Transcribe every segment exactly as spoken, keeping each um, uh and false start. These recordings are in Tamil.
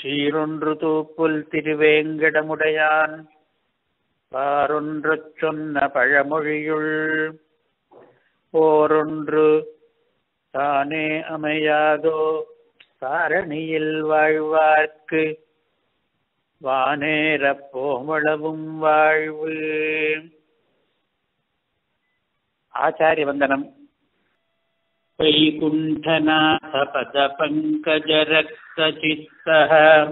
சீரொன்று தூப்புல் திருவேங்கடமுடையான் பாரொன்றுச் சொன்ன பழமொழியுள் போரொன்று தானே அமையாதோ சாரணியில் வாழ்வார்க்கு வானேரப் போமளவும் வாழ்வு. ஆச்சாரிய வந்தனம். வைகுண்டநாத பத பங்கஜ ரக்த சித்தஹ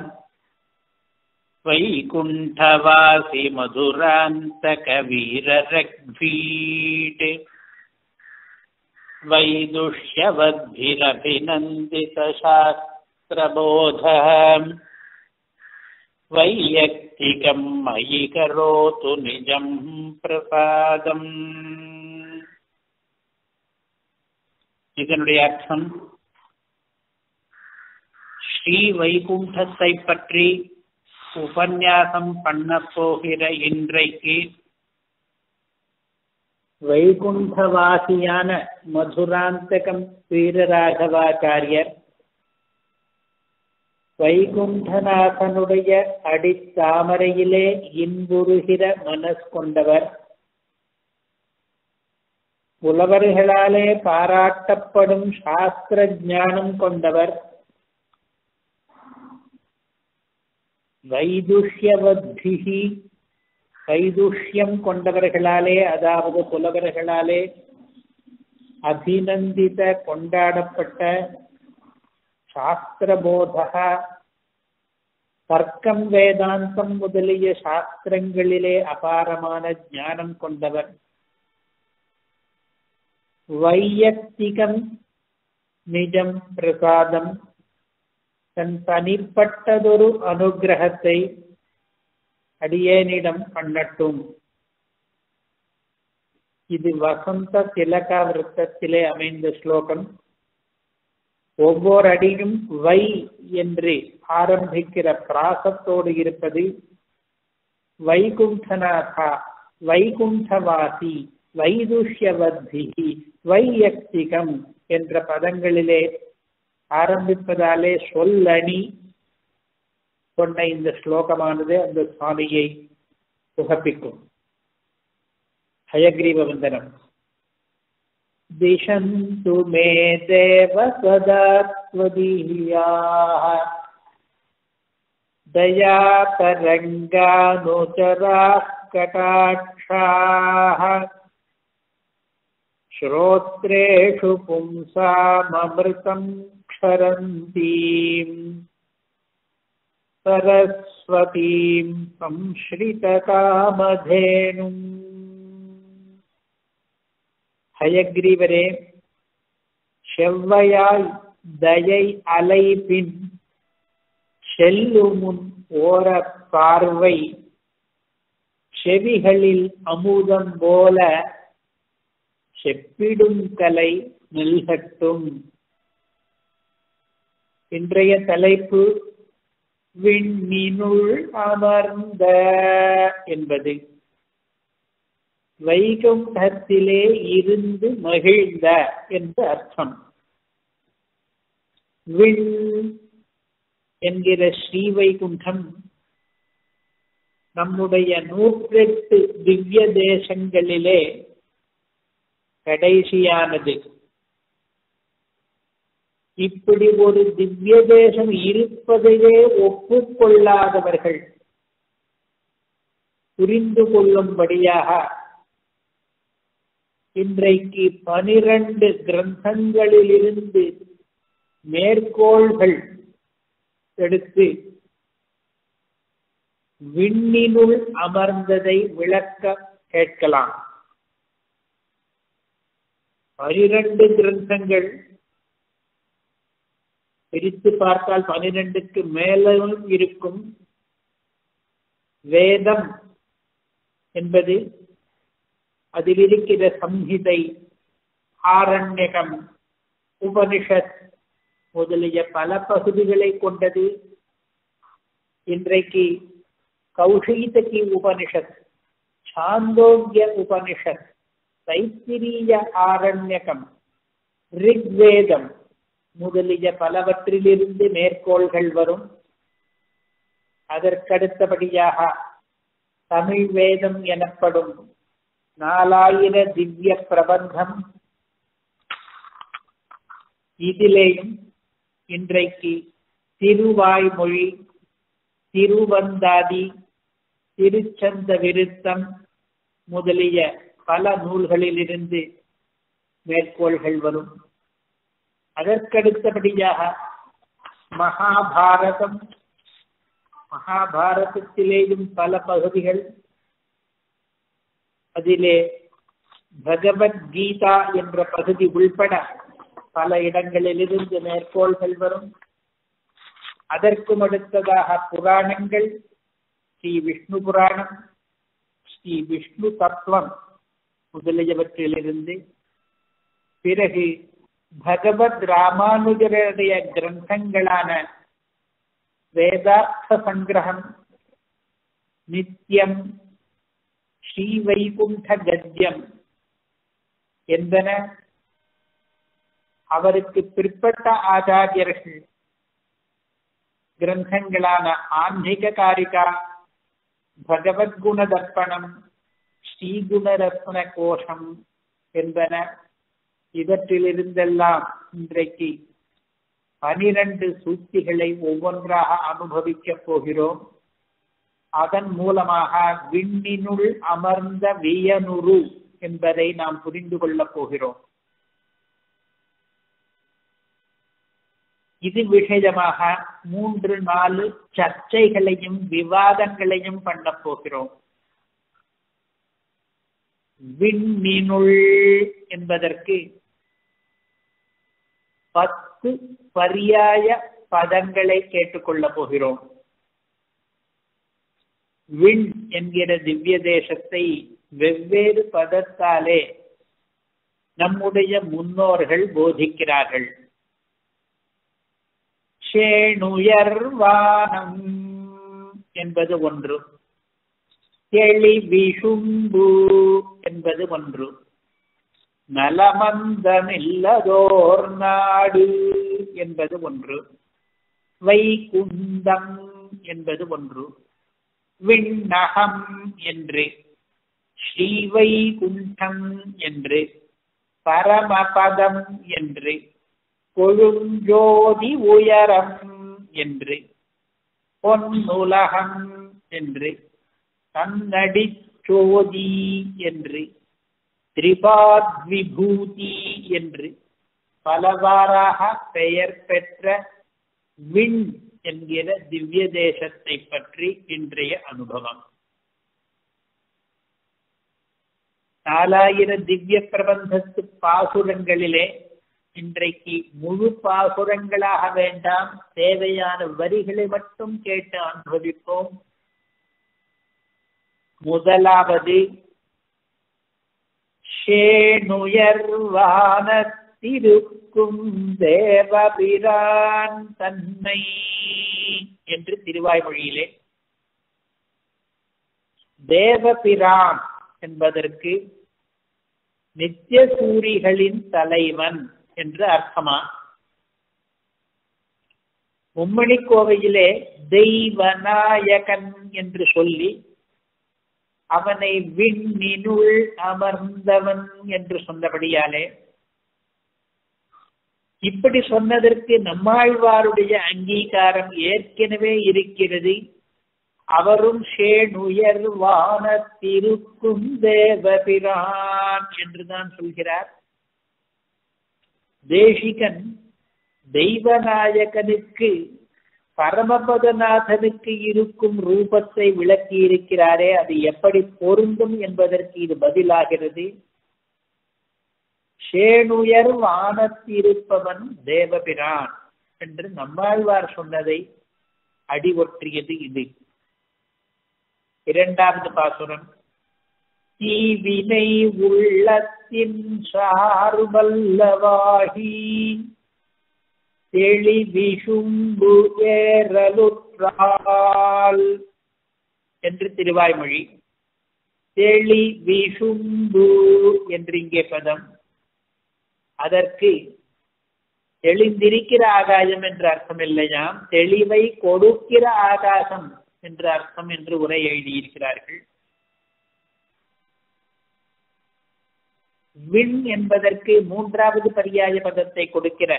வைகுண்டவாசி மதுராந்தக வீர ரக்பீட் வைதுஷ்யவத்பிரபிநந்தித சாஸ்திரபோத வையக்திகம் மயி கரோது நிஜம் பிரசாதம். இதனுடைய அர்த்தம், ஸ்ரீ வைகுண்டத்தை பற்றி உபன்யாசம் பண்ண போகிற இன்றைக்கு வைகுண்டவாசியான மதுராந்தகம் வீரராகவாச்சாரியர் வைகுண்டநாதனுடைய அடித்தாமரையிலே இன்புறுகிற மனஸ் கொண்டவர், புலவர்களாலே பாராட்டப்படும் சாஸ்திர ஞானம் கொண்டவர், வைதுஷ்யவத்பிஹி வைதுஷ்யம் கொண்டவர்களாலே அதாவது புலவர்களாலே அபிநந்தித கொண்டாடப்பட்ட சாஸ்திரபோதக தர்க்கம் வேதாந்தம் முதலிய சாஸ்திரங்களிலே அபாரமான ஞானம் கொண்டவர், வையக்திகம் நிஜம் பிரசாதம் தன் தனிப்பட்டதொரு அனுகிரகத்தை அடியேனிடம் பண்ணட்டும். இது வசந்த திலகா விருத்தத்திலே அமைந்த ஸ்லோகம். ஒவ்வொரு அடியும் வை என்று ஆரம்பிக்கிற பிராசத்தோடு இருப்பது வைகுண்டநாதா, வைகுண்டவாசி, வைதுஷ்யவத்பிஹி, வையக்திகம் என்ற பதங்களிலே ஆரம்பிப்பதாலே சொல்லணி கொண்ட இந்த ஸ்லோகமானது அந்த சுவாமியை புகப்பிக்கும். ஹயக்ரீவ வந்தனம். திஷந்து மே தேவ சதா த்வதீயாः தயா தரங்கானுச்சராः கடாட்சாः ஸ்ரோத்ரேஷு பும்சாமமிருதம் க்ஷரந்தீம் சரஸ்வதீம் சம்ஸ்ரிதகாமதேனும். ஹயக்ரீவரே, செவ்வையாய் தயை அலைபின் செல்லுமுன் ஓர பார்வை செவிகளில் அமுதம் போல செப்பிடும் கலை நல்கட்டும். இன்றைய தலைப்பு விண்ணினுள் அமர்ந்த என்பது. வைகுண்டத்திலே இருந்து மகிழ்ந்த என்று அர்த்தம். விண் என்கிற ஸ்ரீ வைகுண்டம் நம்முடைய நூற்றெட்டு திவ்ய தேசங்களிலே கடைசியானது. இப்படி ஒரு திவ்ய தேசம் இருப்பதையே ஒப்புக்கொள்ளாதவர்கள் புரிந்து கொள்ளும்படியாக இன்றைக்கு பனிரண்டு கிரந்தங்களிலிருந்து மேற்கோள்கள் எடுத்து விண்ணினுள் அமர்ந்ததை விளக்க கேட்கலாம். பனிரண்டு கிரந்தங்கள் பிரித்து பார்த்தால் பனிரெண்டுக்கு மேலும் இருக்கும். வேதம் என்பது, அதில் இருக்கிற சம்ஹிதை, ஆரண்யகம், உபனிஷத் முதலிய பல பகுதிகளை கொண்டது. இன்றைக்கு கௌஷீதகி உபனிஷத், சாந்தோக்கிய உபனிஷத், தைத்திரிய ஆரண்யகம், ரிக்வேதம் முதலிய பலவற்றிலிருந்து மேற்கோள்கள் வரும். அதற்கடுத்தபடியாக தமிழ் வேதம் எனப்படும் நாலாயிர திவ்ய பிரபந்தம், இதிலேயும் இன்றைக்கு திருவாய்மொழி, திருவந்தாதி, திருச்சந்த விருத்தம் முதலிய பல நூல்களிலிருந்து மேற்கோள்கள் வரும். அதற்கடுத்தபடியாக மகாபாரதம், மகாபாரதத்திலேயும் பல பகுதிகள், அதிலே பகவத்கீதா என்ற பகுதி உள்பட பல இடங்களிலிருந்து மேற்கோள்கள் வரும். அதற்கும் அடுத்ததாக புராணங்கள், ஸ்ரீ விஷ்ணு புராணம், ஸ்ரீ விஷ்ணு தத்துவம் முதலியவற்றிலிருந்து, பிறகு பகவத் ராமானுஜருடைய கிரந்தங்களான வேதார்த்த சங்கிரகம், நித்தியம், ஸ்ரீ வைகுண்ட கத்யம் என்பன அவருக்கு பிற்பட்ட ஆச்சாரியர்கள் கிரந்தங்களான ஆன்மீக காரிகா, பகவத்குண தர்ப்பணம், ஸ்ரீகுணரத்ன கோஷம் என்பன. இவற்றிலிருந்தெல்லாம் இன்றைக்கு பனிரண்டு சூக்திகளை ஒவ்வொன்றாக அனுபவிக்கப் போகிறோம். அதன் மூலமாக விண்ணினுள் அமர்ந்த வியனுரு என்பதை நாம் புரிந்து கொள்ளப் போகிறோம். இது விஷயமாக மூன்று நாலு சர்ச்சைகளையும் விவாதங்களையும் பண்ண போகிறோம். விண்ணினுள் என்பதற்கு பத்து பரியாய பதங்களை கேட்டுக்கொள்ள போகிறோம். விண் என்கிற திவ்ய தேசத்தை வெவ்வேறு பதத்தாலே நம்முடைய முன்னோர்கள் போதிக்கிறார்கள். சேணுயர்வானம் என்பது ஒன்று, தெளி விஷும்பு என்பது ஒன்று, நலமந்தமில்லதோர் நாடு என்பது ஒன்று, வைகுந்தம் என்பது ஒன்று, விண்ணகம் என்று, ஸ்ரீவைகுண்டம் என்று, பரமபதம் என்று, கொழுஞ்சோதி உயரம் என்று, பொன்னுலகம் என்று, கண்ணடி சோதி என்று, திரிபாத் விபூதி என்று பலவாறாக பெயர் பெற்ற விண் என்கிற திவ்ய தேசத்தை பற்றி இன்றைய அனுபவம். நாலாயிர திவ்ய பிரபந்தத்து பாசுரங்களிலே இன்றைக்கு முழு பாசுரங்களாக வேண்டாம், தேவையான வரிகளை மட்டும் கேட்டு அனுபவிப்போம். முதலாவது சேணுயர்வானத்திருக்கும் தேவபிரான் தன்னை என்று திருவாய்மொழியிலே தேவபிரான் என்பதற்கு நித்திய சூரிகளின் தலைவன் என்று அர்த்தமா? மும்மணி கோவையிலே தெய்வநாயகன் என்று சொல்லி அவனை விண்ணினுள் அமர்ந்தவன் என்று சொன்னபடியாலே இப்படி சொன்னதற்கு நம்மாழ்வாருடைய அங்கீகாரம் ஏற்கனவே இருக்கிறது. அவரும் சேணுயர் வானத்திருக்கும் தேவபிரான் என்றுதான் சொல்கிறார். தேசிகன் தெய்வநாயகனுக்கு பரமபதநாதனுக்கு இருக்கும் ரூபத்தை விளக்கி இருக்கிறாரே, அது எப்படி பொருந்தும் என்பதற்கு இது பதிலாகிறது. சேணுயர் வானத்திருப்பவன் தேவபிரான் என்று நம்மாழ்வார் சொன்னதை அடிவொற்றியது இது. இரண்டாவது பாசுரம், தீவினை உள்ளத்தின் சார்பல்லவாகி தெளி விஷும்பு ஏறலுற்றால் என்று திருவாய்மொழி. தெளி விஷும்பு என்று இங்கே பதம். அதற்கு தெளிந்திருக்கிற ஆகாயம் என்று அர்த்தம் இல்லையாம், தெளிவை கொடுக்கிற ஆகாசம் என்று அர்த்தம் என்று உரை எழுதியிருக்கிறார்கள். விண் என்பதற்கு மூன்றாவது பரியாய பதத்தை கொடுக்கிற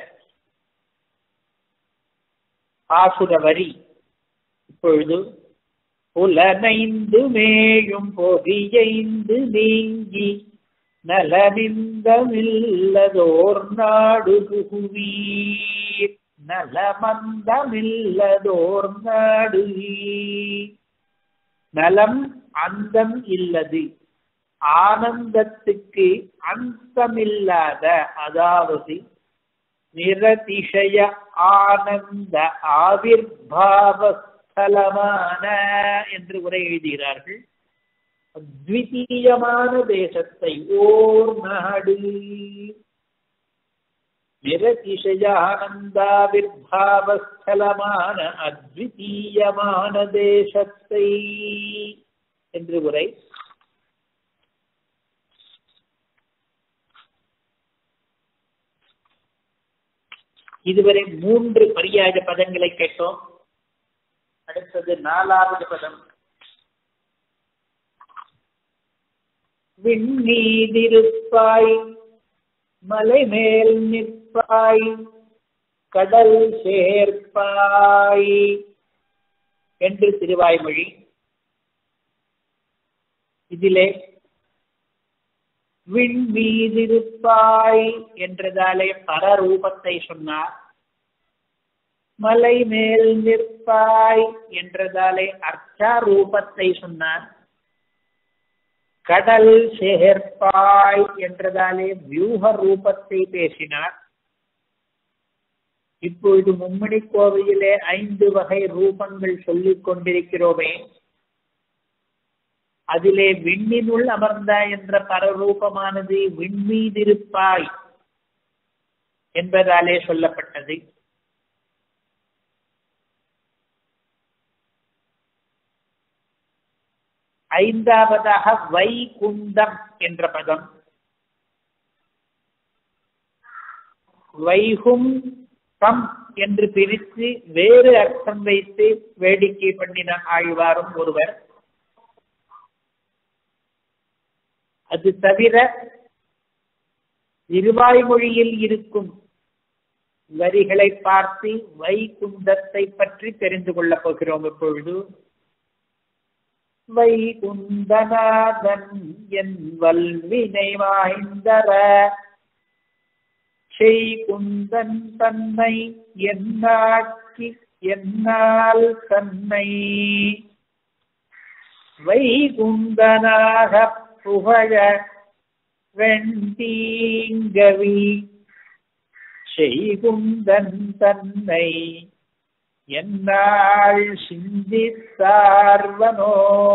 பாசுர வரி இப்பொழுது புலனைந்து மேயும் பொறியைந்து நீங்கி நலமிந்தமில்லதோர் நாடு புகுவீர், நலமந்தமில்லதோர் நாடு. நலம் அந்தம் இல்லது, ஆனந்தத்துக்கு அந்தமில்லாத, அதாவது நிரதிசய ஆனந்த ஆவிர்பாவஸ்தலமான என்று உரை எழுதுகிறார்கள். அத்விதீயமான தேசத்தை, ஓர் நாடு, நிரதிசய ஆனந்தாவிர்பாவஸ்தலமான அத்விதீயமான தேசத்தை என்று உரை. இதுவரை மூன்று பரியாய பதங்களை கேட்டோம். அடுத்தது நாலாவது பதம். விண்ணீதிருப்பாய் மலை மேல் நிற்பாய் கடல் சேர்ப்பாய் என்று திருவாய்மொழி. இதிலே விண் மீதிருப்பாய் என்றதாலே பரரூபத்தை சொன்னார். மலை மேல் நிற்பாய் என்றதாலே அர்ச்சாரூபத்தை சொன்னார். கடல் சேர்ப்பாய் என்றதாலே வியூக ரூபத்தை பேசினார். இப்பொழுது மும்மணி கோவையிலே ஐந்து வகை ரூபங்கள் சொல்லிக் கொண்டிருக்கிறோமே, அதிலே விண்ணினுள் அமர்ந்த என்ற பரரூபமானது விண்மீதிருப்பாய் என்பதாலே சொல்லப்பட்டது. ஐந்தாவதாக வைகுண்டம் என்ற பதம். வைகும் தம் என்று பிரித்து வேறு அர்த்தம் வைத்து வேடிக்கை பண்ணின ஆழ்வாரும் ஒருவர். அது தவிர திருவாய்மொழியில் இருக்கும் வரிகளை பார்த்து வைகுண்டத்தை பற்றி தெரிந்து கொள்ளப் போகிறோம். இப்பொழுது வைகுண்டநாதன் என் வல்வினை வாய்ந்தர செய்குந்தன் தன்னை என்னாக்கி என்னால் தன்னை வைகுண்டனாக புகழ வெண்டீங்கவி செய்குந்தன் தன்னை என்னாள் சிந்தித்தார்வனோ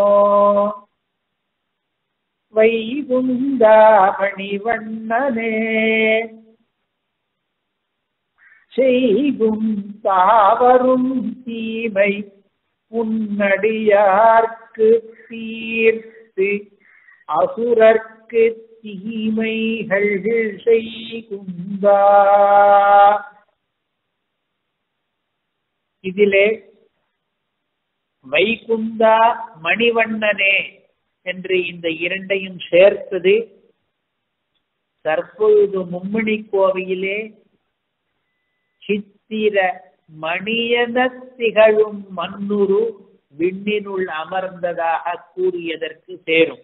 வைகுந்தாமணிவண்ணனே செய்கும் தாவரும் தீமை உன்னடியார்க்கு தீர்த்து அசுரர்க்கு தீமைகள் செய்குந்தா. இதிலே வைகுந்தா மணிவண்ணனே என்று இந்த இரண்டையும் சேர்த்தது தற்பொழுது மும்மணி கோவையிலே சித்திர மணியன திகழும் மன்னுரு விண்ணினுள் அமர்ந்ததாக கூறியதற்கு சேரும்.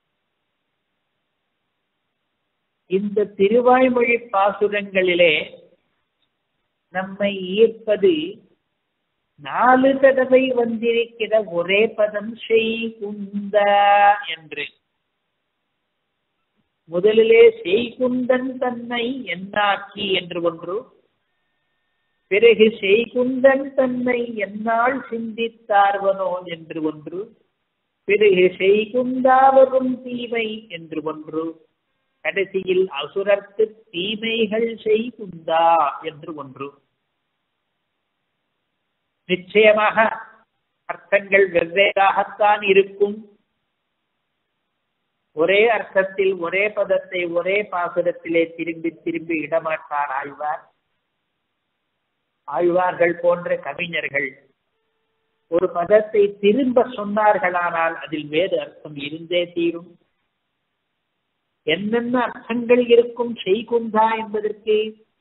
இந்த திருவாய்மொழி பாசுரங்களிலே நம்மை ஈர்ப்பது நாலு தடவை வந்திருக்கிற ஒரே பதம் செய்குந்த என்று. முதலிலே செய்குந்தன் தன்னை என்னாக்கி என்று ஒன்று, பிறகு செய்குந்தன் தன்னை என்னால் சிந்தித்தார்வனோ என்று ஒன்று, பிறகு செய்குந்தாவரும் தீமை என்று ஒன்று, கடைசியில் அசுரர்க்கு தீமைகள் செய்குந்தா என்று ஒன்று. நிச்சயமாக அர்த்தங்கள் வெவ்வேறாகத்தான் இருக்கும். ஒரே அர்த்தத்தில் ஒரே பதத்தை ஒரே பாசுரத்திலே திரும்பி திரும்பி இடமாட்டார் ஆழ்வார். ஆழ்வார்கள் போன்ற கவிஞர்கள் ஒரு பதத்தை திரும்ப சொன்னார்களானால் அதில் வேறு அர்த்தம் இருந்தே தீரும். என்னென்ன அர்த்தங்கள் இருக்கும் செய்குந்தா என்பதற்கு?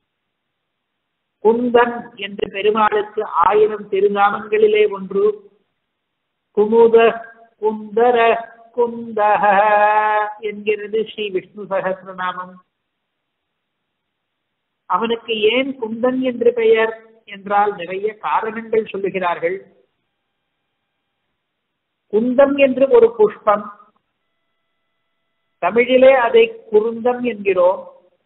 குந்தன் என்று பெருமாளுக்கு ஆயிரம் திருநாமங்களிலே ஒன்று. குமுத குந்தர குந்தஹ என்கிறது ஸ்ரீ விஷ்ணு சகஸ்ரநாமம். அவனுக்கு ஏன் குந்தன் என்று பெயர் என்றால் நிறைய காரணங்கள் சொல்லுகிறார்கள். குந்தம் என்று ஒரு புஷ்பம், தமிழிலே அதை குருந்தம் என்கிறோம்.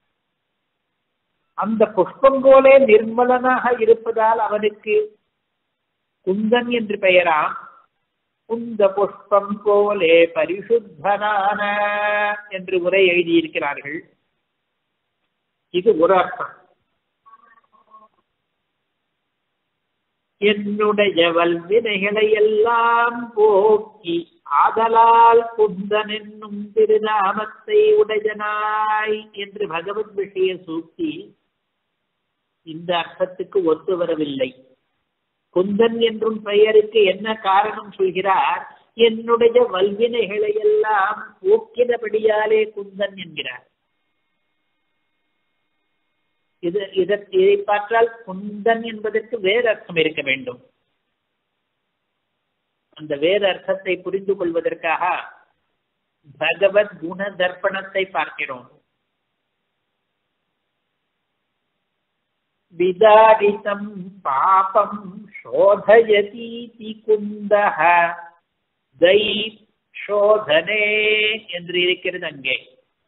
அந்த புஷ்பம் போலே நிர்மலனாக இருப்பதால் அவனுக்கு குந்தன் என்று பெயராம். குந்த புஷ்பம் போலே பரிசுத்தனான என்று உரை எழுதியிருக்கிறார்கள். இது ஒரு அர்த்தம். என்னுடைய வல்வினைகளை எல்லாம் போக்கி ஆதலால் குந்தன் என்னும் திருநாமத்தை உடையனாய் என்று பகவத் விஷய சூக்தி இந்த அர்த்தத்துக்கு ஒத்து வரவில்லை. குந்தன் என்றும் பெயருக்கு என்ன காரணம் சொல்கிறார்? என்னுடைய வல்வினைகளை எல்லாம் போக்கினபடியாலே குந்தன் என்கிறார். இது இதற்கு இதை பார்த்தால் குந்தன் என்பதற்கு வேறு அர்த்தம் இருக்க வேண்டும். அந்த வேறு அர்த்தத்தை புரிந்து கொள்வதற்காக பகவத் குண தர்ப்பணத்தை பார்க்கிறோம். விதாரிதம் பாபம் சோதயதி குந்தஹ தை சோதனே என்று இருக்கிறது அங்கே.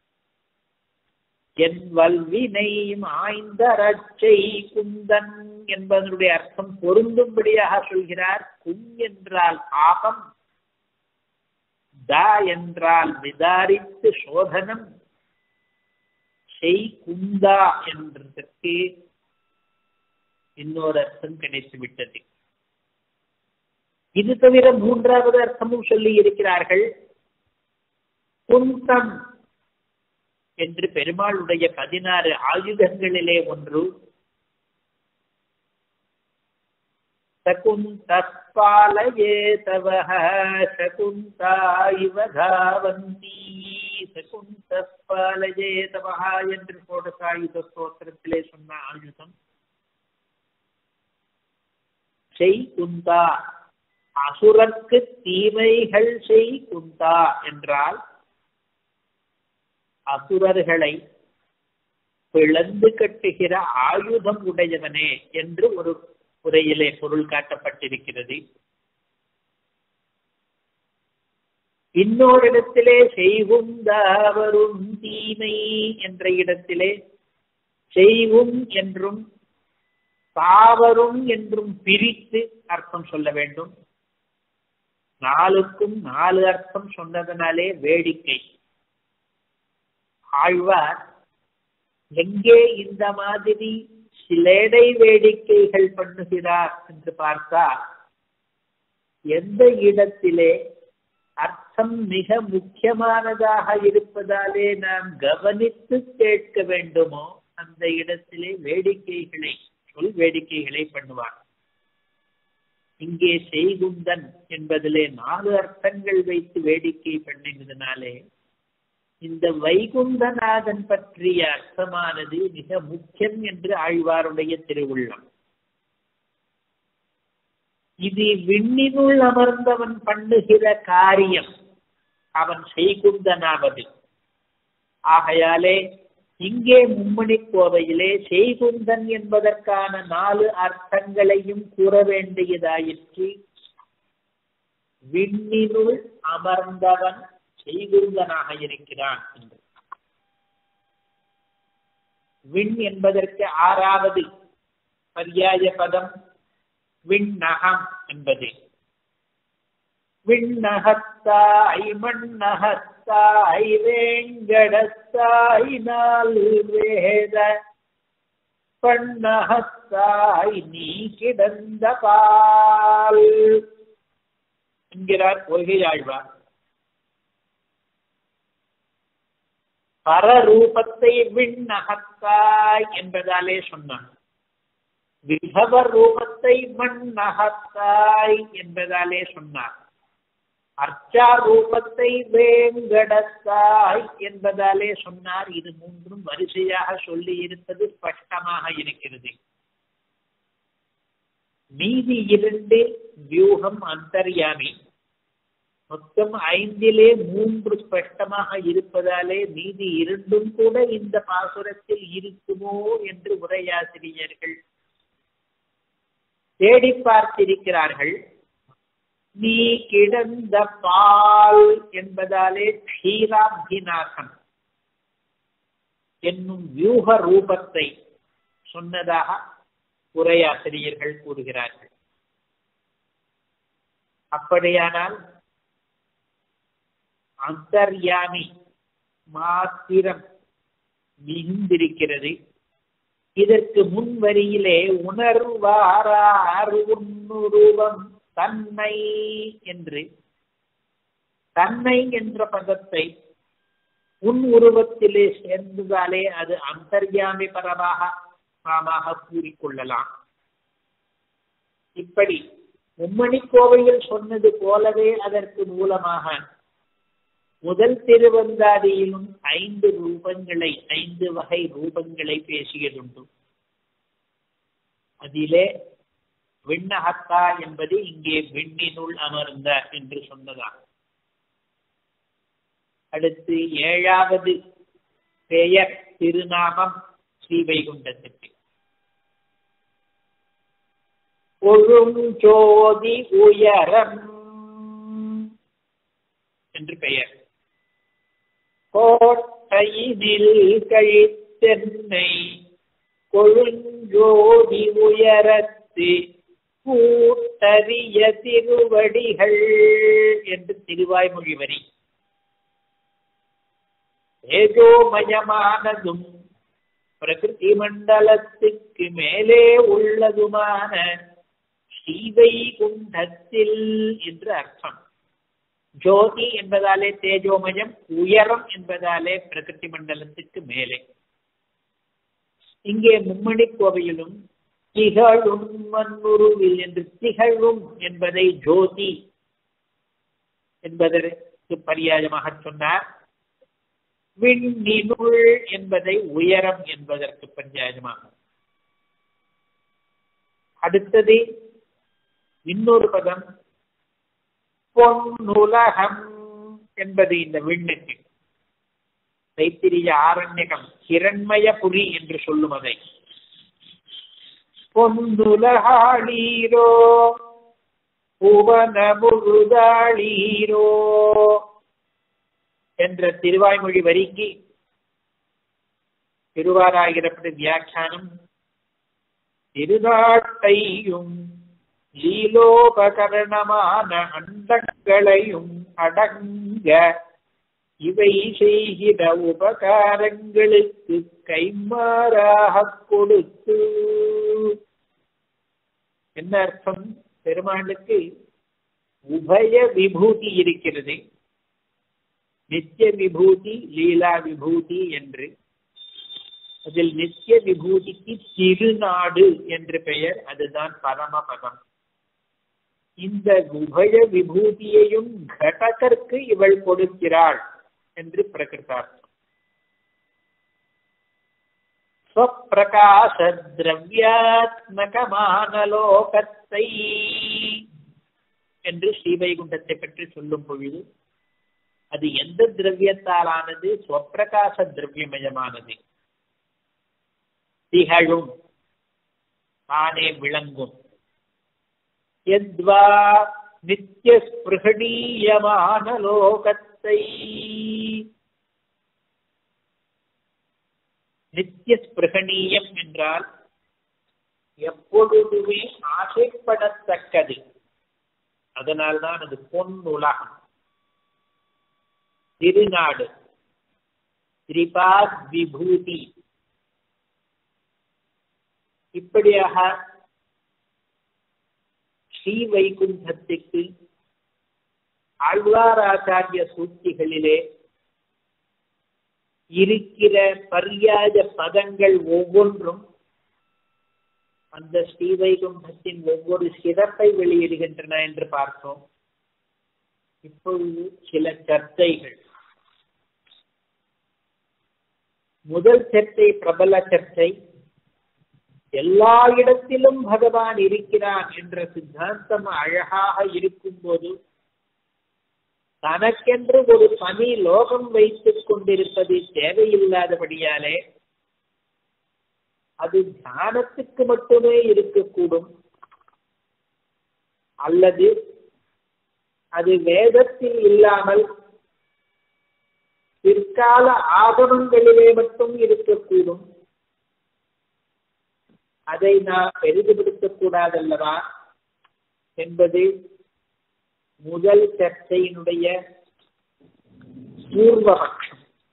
என் வல்வினை ஆய்ந்த ரட்சை குந்தன் என்பதனுடைய அர்த்தம் பொருந்தும்படியாக சொல்கிறார். குன் என்றால் பாபம், த என்றால் விதாரித்து சோதனம், செய் குந்தா என்றதற்கு இன்னொரு அர்த்தம் கிடைத்து விட்டது. இது தவிர மூன்றாவது அர்த்தமும் சொல்லி இருக்கிறார்கள். குந்தம் என்று பெருமாளுடைய பதினாறு ஆயுதங்களிலே ஒன்று. சகுந்தஸ்பாலயே தவஹ சகுந்தா இவ தாவந்தி சகுந்தஸ்பாலயே தவஹ என்று கோடசாயுத ஸ்தோத்திரத்திலே சொன்ன ஆயுதம் செய் குந்தா. அசுரற்கு தீமைகள் செய் குந்தா என்றால் அசுரர்களை பிளந்து கட்டுகிற ஆயுதம் உடையவனே என்று ஒரு உரையிலே பொருள் காட்டப்பட்டிருக்கிறது. இன்னொரு இடத்திலே செய்குந்தாவரும் தீமை என்ற இடத்திலே செய்வும் என்றும் தாவரும் என்றும் பிரித்து அர்த்தம் சொல்ல வேண்டும். நாலுக்கும் நாலு அர்த்தம் சொன்னதனாலே வேடிக்கை. ஆழ்வார் எங்கே இந்த மாதிரி சிலேடை வேடிக்கைகள் பண்ணுகிறார் என்று பார்த்தால் எந்த இடத்திலே அர்த்தம் மிக முக்கியமானதாக இருப்பதாலே நாம் கவனித்து கேட்க வேண்டுமோ அந்த இடத்திலே வேடிக்கைகளை சொல் வேடிக்கைகளை பண்ணுவார். இங்கே செய்குந்தன் என்பதிலே நாலு அர்த்தங்கள் வைத்து வேடிக்கை பண்ணினதுனாலே இந்த வைகுந்தநாதன் பற்றிய அர்த்தமானது மிக முக்கியம் என்று ஆழ்வாருடைய திருவுள்ளம். இது விண்ணினுள் அமர்ந்தவன் பண்ணுகிற காரியம், அவன் செய்குந்தனாவது. ஆகையாலே இங்கே மும்மணி கோவையிலே செய்குந்தன் என்பதற்கான நாலு அர்த்தங்களையும் கூற வேண்டியதாயிற்று. விண்ணினுள் அமர்ந்தவன் செய்குந்தனாக இருக்கிறான் என்று. விண் என்பதற்கு ஆறாவது பர்யாய பதம் விண்ணகம் என்பது. விண்ணகத்தாய் மண்ணகத்தாய் வேங்கடத்தாய் நாலு வேத பண்ணகத்தாய் நீ கிடந்த பால் என்கிறார் பொய்கையாழ்வார். பரரூபத்தை விண்ணகத்தாய் என்பதாலே சொன்னான். விபவ ரூபத்தை மண்ணகத்தாய் என்பதாலே சொன்னார். அர்ச்சா ரூபத்தை வேங்கடத்தாய் என்பதாலே சொன்னார். இது மூன்றும் வரிசையாக சொல்லி இருப்பது ஸ்பஷ்டமாக இருக்கிறது. மீதி இரண்டு வியூகம் அந்தர்யாமி. மொத்தம் ஐந்திலே மூன்று ஸ்பஷ்டமாக இருப்பதாலே மீதி இரண்டும் கூட இந்த பாசுரத்தில் இருக்குமோ என்று உரையாசிரியர்கள் தேடி பார்த்திருக்கிறார்கள். நீ கிடந்த பால் என்பதாலே க்ஷீராப்திநாசம் என்னும் வியூக ரூபத்தை சொன்னதாக உரையாசிரியர்கள் கூறுகிறார்கள். அப்படியானால் அந்தர்யாமி மாத்திரம் மிகுந்திருக்கிறது. இதற்கு முன் வரியிலே உணர்வாரார் உன்னுருவம் தன்னை என்று தன்னை என்ற பதத்தை உன் உருவத்திலே சேர்ந்ததாலே அது அந்தர்யாமி பரமாக நாமாக கூறிக்கொள்ளலாம். இப்படி மும்மணி கோவையில் சொன்னது போலவே அதற்கு மூலமாக முதல் திருவந்தாதியிலும் ஐந்து ரூபங்களை ஐந்து வகை ரூபங்களை பேசியதுண்டு. அதிலே விண்ணகத்தா என்பது இங்கே விண்ணினுள் அமர்ந்த என்று சொன்னதாகும். அடுத்து ஏழாவது பெயர் திருநாமம் ஸ்ரீவைகுண்டத்திற்கு ஒழுஞ்சோதி உயரம் என்று பெயர். கோட்டையினில் கழித்தென்னை கொழுஞ்சோதி உயரத்து கூட்டறிய திருவடிகள் என்று திருவாய்மொழி வரி. தேஜோமயமானதும் பிரகிருதி மண்டலத்துக்கு மேலே உள்ளதுமான ஸ்ரீவைகுண்டத்தில் என்று அர்த்தம். ஜோதி என்பதாலே தேஜோமயம், உயரம் என்பதாலே பிரகிருதி மண்டலத்துக்கு மேலே. இங்கே மும்மணி கோவையிலும் திகழும் மண்ணுருவில் என்று திகழும் என்பதை ஜோதி என்பதற்கு பரியாயமாக சொன்னார். விண்ணினுள் என்பதை உயரம் என்பதற்கு பரியாயமாக. அடுத்தது இன்னொரு பதம் பொன்னுலகம் என்பது இந்த விண்ணுக்கு. தைத்திரிய ஆரண்யகம் ஹிரண்மயபுரி என்று சொல்லும் அதை. பொன்னுலகாளீரோ புவன முழுதாளீரோ என்ற திருவாய்மொழி வரிக்கு திருவாராயிரப்படி வியாக்கியானம் திருநாட்டையும் லீலோபகரணமான அண்டங்களையும் அடங்க இவை செய்கிற உபகாரங்களுக்கு கைமாறாக கொடுத்து. என்ன அர்த்தம்? பெருமாளுக்கு உபய விபூதி இருக்கிறது, நித்திய விபூதி லீலா விபூதி என்று. அதில் நித்திய விபூதிக்கு திருநாடு என்று பெயர். அதுதான் பரமபதம். இந்த உபய விபூதியையும் கடகற்கு இவள் கொடுக்கிறாள் என்று பிரகிருதார்த்தம். ஸ்வப்பிரகாச திரவியாத்மகமான லோகத்தை என்று ஸ்ரீவைகுண்டத்தை பற்றி சொல்லும் பொழுது அது எந்த திரவியத்தாலானது? ஸ்வப்பிரகாச திரவியமயமானது. திகழும், தானே விளங்கும். யத்வா நித்ய ஸ்பிருஹணீயமான லோகத்தை. நித்திய ஸ்பிருஹணீயம் என்றால் எப்பொழுதுமே ஆசைப்படத்தக்கது. அதனால்தான் அது பொன்னுலகம், திருநாடு, திரிபாத் விபூதி. இப்படியாக ஸ்ரீ வைகுண்டத்துக்கு ஆழ்வாராச்சாரிய சூத்திகளிலே இருக்கிற பர்யாய பதங்கள் ஒவ்வொன்றும் அந்த ஸ்ரீவைகுண்டத்தின் ஒவ்வொரு சிறப்பை வெளியிடுகின்றன என்று பார்த்தோம். இப்பொழுது சில சர்ச்சைகள். முதல் சர்ச்சை பிரபல சர்ச்சை. எல்லா இடத்திலும் பகவான் இருக்கிறான் என்ற சித்தாந்தம் அழகாக இருக்கும் போது தனக்கென்று ஒரு தனி லோகம் வைத்துக் கொண்டிருப்பது தேவையில்லாதபடியாலே அது ஞானத்துக்கு மட்டுமே இருக்கக்கூடும், அல்லது அது வேதத்தில் இல்லாமல் பிற்கால ஆகமங்களிலே மட்டும் இருக்கக்கூடும். அதை நாம் பெரிதுபடுத்தக் கூடாதல்லவா என்பது முதல் சர்ச்சையினுடைய பூர்வபக்ஷம்.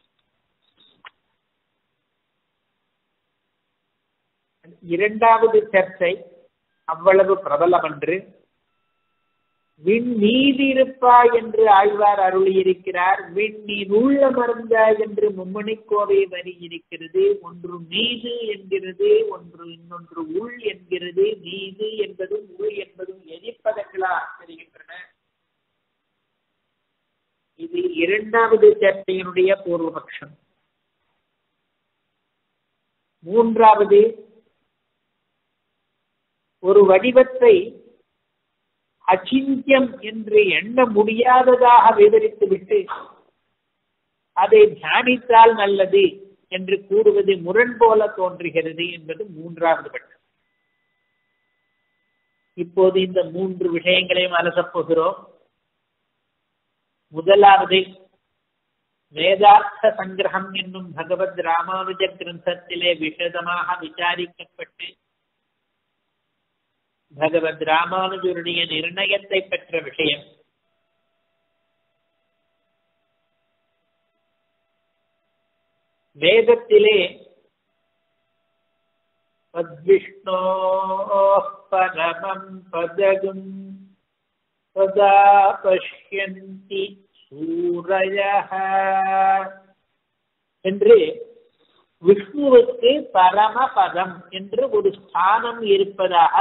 இரண்டாவது சர்ச்சை அவ்வளவு பிரபலமன்று. விண் மீதிருப்பாய் என்று ஆழ்வார் அருளியிருக்கிறார். விண் நீர் உள்ளமர்ந்த என்று மும்மணிக்கோவை வரி இருக்கிறது. ஒன்று மீது என்கிறது, ஒன்று இன்னொன்று உள் என்கிறது. மீது என்பதும் உள் என்பதும் எதிர்ப்பதங்களா தெரிகின்றன. இது இரண்டாவது சர்ச்சையினுடைய பூர்வபக்ஷம். மூன்றாவது, ஒரு வடிவத்தை அச்சிந்தியம் என்று எண்ண முடியாததாக விவரித்துவிட்டு அதை தியானித்தால் நல்லது என்று கூறுவது முரண் போல தோன்றுகிறது என்பது மூன்றாவது பட்சம். இப்போது இந்த மூன்று விஷயங்களையும் அலசப் போகிறோம். முதலாவது, வேதார்த்த சங்கிரகம் என்னும் பகவத் ராமானுஜ கிரந்தத்திலே விசதமாக விசாரிக்கப்பட்டு பகவத் ராமானுஜருடைய நிர்ணயத்தை பெற்ற விஷயம். வேதத்திலே பத்விஷ்ணோ பரமம் பதகும் சதா பஷ்யந்தி சூரயஹ என்று விஷ்ணுவுக்கு பரமபதம் என்று ஒரு ஸ்தானம் இருப்பதாக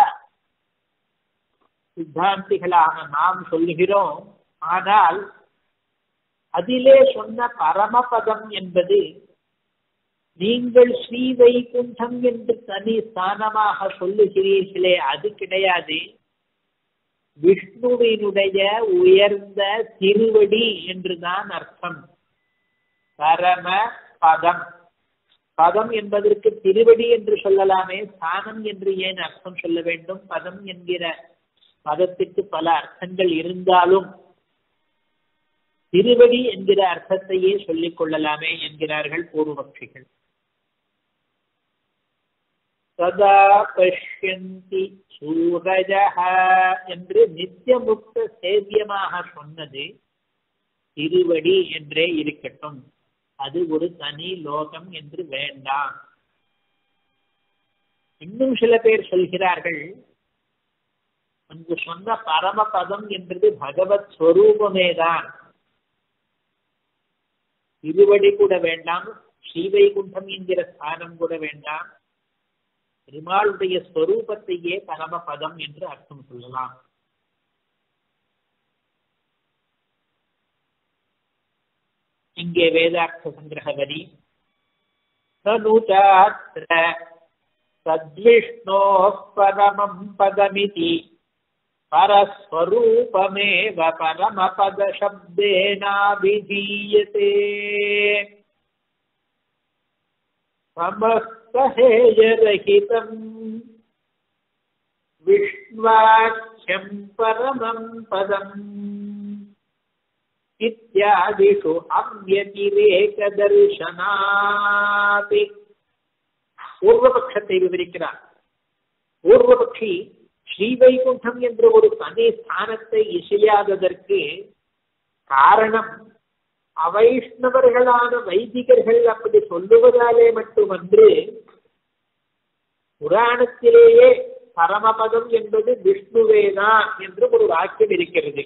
சித்தாந்திகளாக நாம் சொல்லுகிறோம். ஆனால் அதிலே சொன்ன பரமபதம் என்பது நீங்கள் ஸ்ரீ வைகுண்டம் என்று தனி ஸ்தானமாக சொல்லுகிறீர்களே, அது கிடையாது. விஷ்ணுவினுடைய உயர்ந்த திருவடி என்றுதான் அர்த்தம். பரம பதம், பதம் என்பதற்கு திருவடி என்று சொல்லலாமே, ஸ்தானம் என்று ஏன் அர்த்தம் சொல்ல வேண்டும்? பதம் என்கிற பதத்திற்கு பல அர்த்தங்கள் இருந்தாலும் திருவடி என்கிற அர்த்தத்தையே சொல்லிக் கொள்ளலாமே என்கிறார்கள் பூர்வபக்ஷிகள். சதா பஷ்யந்தி சூரஜஹ என்று நித்தியமுக்த சேவியமாக சொன்னது திருவடி என்றே இருக்கட்டும், அது ஒரு தனி லோகம் என்று வேண்டாம். இன்னும் சில பேர் சொல்கிறார்கள், அங்கு சொன்ன பரமபதம் என்பது பகவத் ஸ்வரூபமேதான், திருவடி கூட வேண்டாம், ஸ்ரீவைகுண்டம் என்கிற ஸ்தானம் கூட வேண்டாம், பெருமாளுடைய ஸ்வரூபத்தையே பரமபதம் என்று அர்த்தம் சொல்லலாம். இங்கே வேதார்த்த சங்கிரக வரி, தனுஜாத்ர சத்விஷ்ணோ பரமம் பதமிதி பரஸ்வரூபமேவ பரமபத சப்தேனாபிதீயதே சமஸ்தஹேயரஹிதம் விஷ்வாக்யம் பரமம் பதம் இத்யாதிஷு அவ்யதிரேக தர்சனாதி. பூர்வபக்ஷத்தை விவரிக்கிறார். பூர்வபக்ஷி ஸ்ரீவைகுண்டம் என்ற ஒரு தனி ஸ்தானத்தை இசையாததற்கு காரணம் அவைஷ்ணவர்களான வைதிகர்கள் அப்படி சொல்லுவதாலே மட்டுமன்று, புராணத்திலேயே பரமபதம் என்பது விஷ்ணுவேதான் என்று ஒரு வாக்கியம் இருக்கிறது.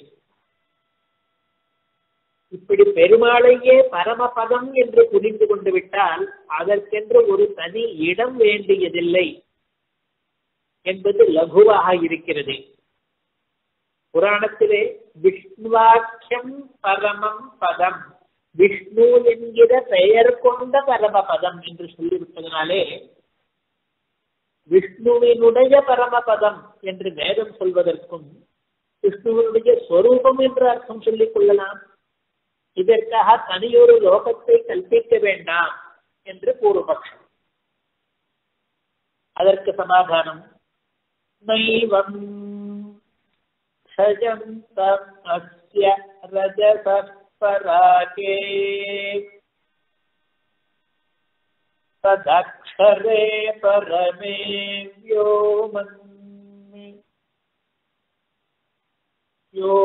இப்படி பெருமாளையே பரமபதம் என்று புரிந்து கொண்டு விட்டால் அதற்கென்று ஒரு தனி இடம் வேண்டியதில்லை என்பது லகுவாக இருக்கிறது. புராணத்திலே விஷ்ணுவாக்கியம் பரமம் பதம், விஷ்ணு என்கிற பெயர் கொண்ட பரமபதம் என்று சொல்லிவிட்டதனாலே விஷ்ணுவினுடைய பரமபதம் என்று வேதம் சொல்வதற்கும் விஷ்ணுவினுடைய ஸ்வரூபம் என்று அர்த்தம் சொல்லிக் கொள்ளலாம். இதற்காக தனியொரு லோகத்தை கல்பிக்க வேண்டாம் என்று பூர்வபக்ஷம். அதற்கு சமாதானம், நைவம் ஷஜந்தம் அஸ்ய ரஜசः பராகே ததக்ஷரே பரமே வ்யோமன்னி யோ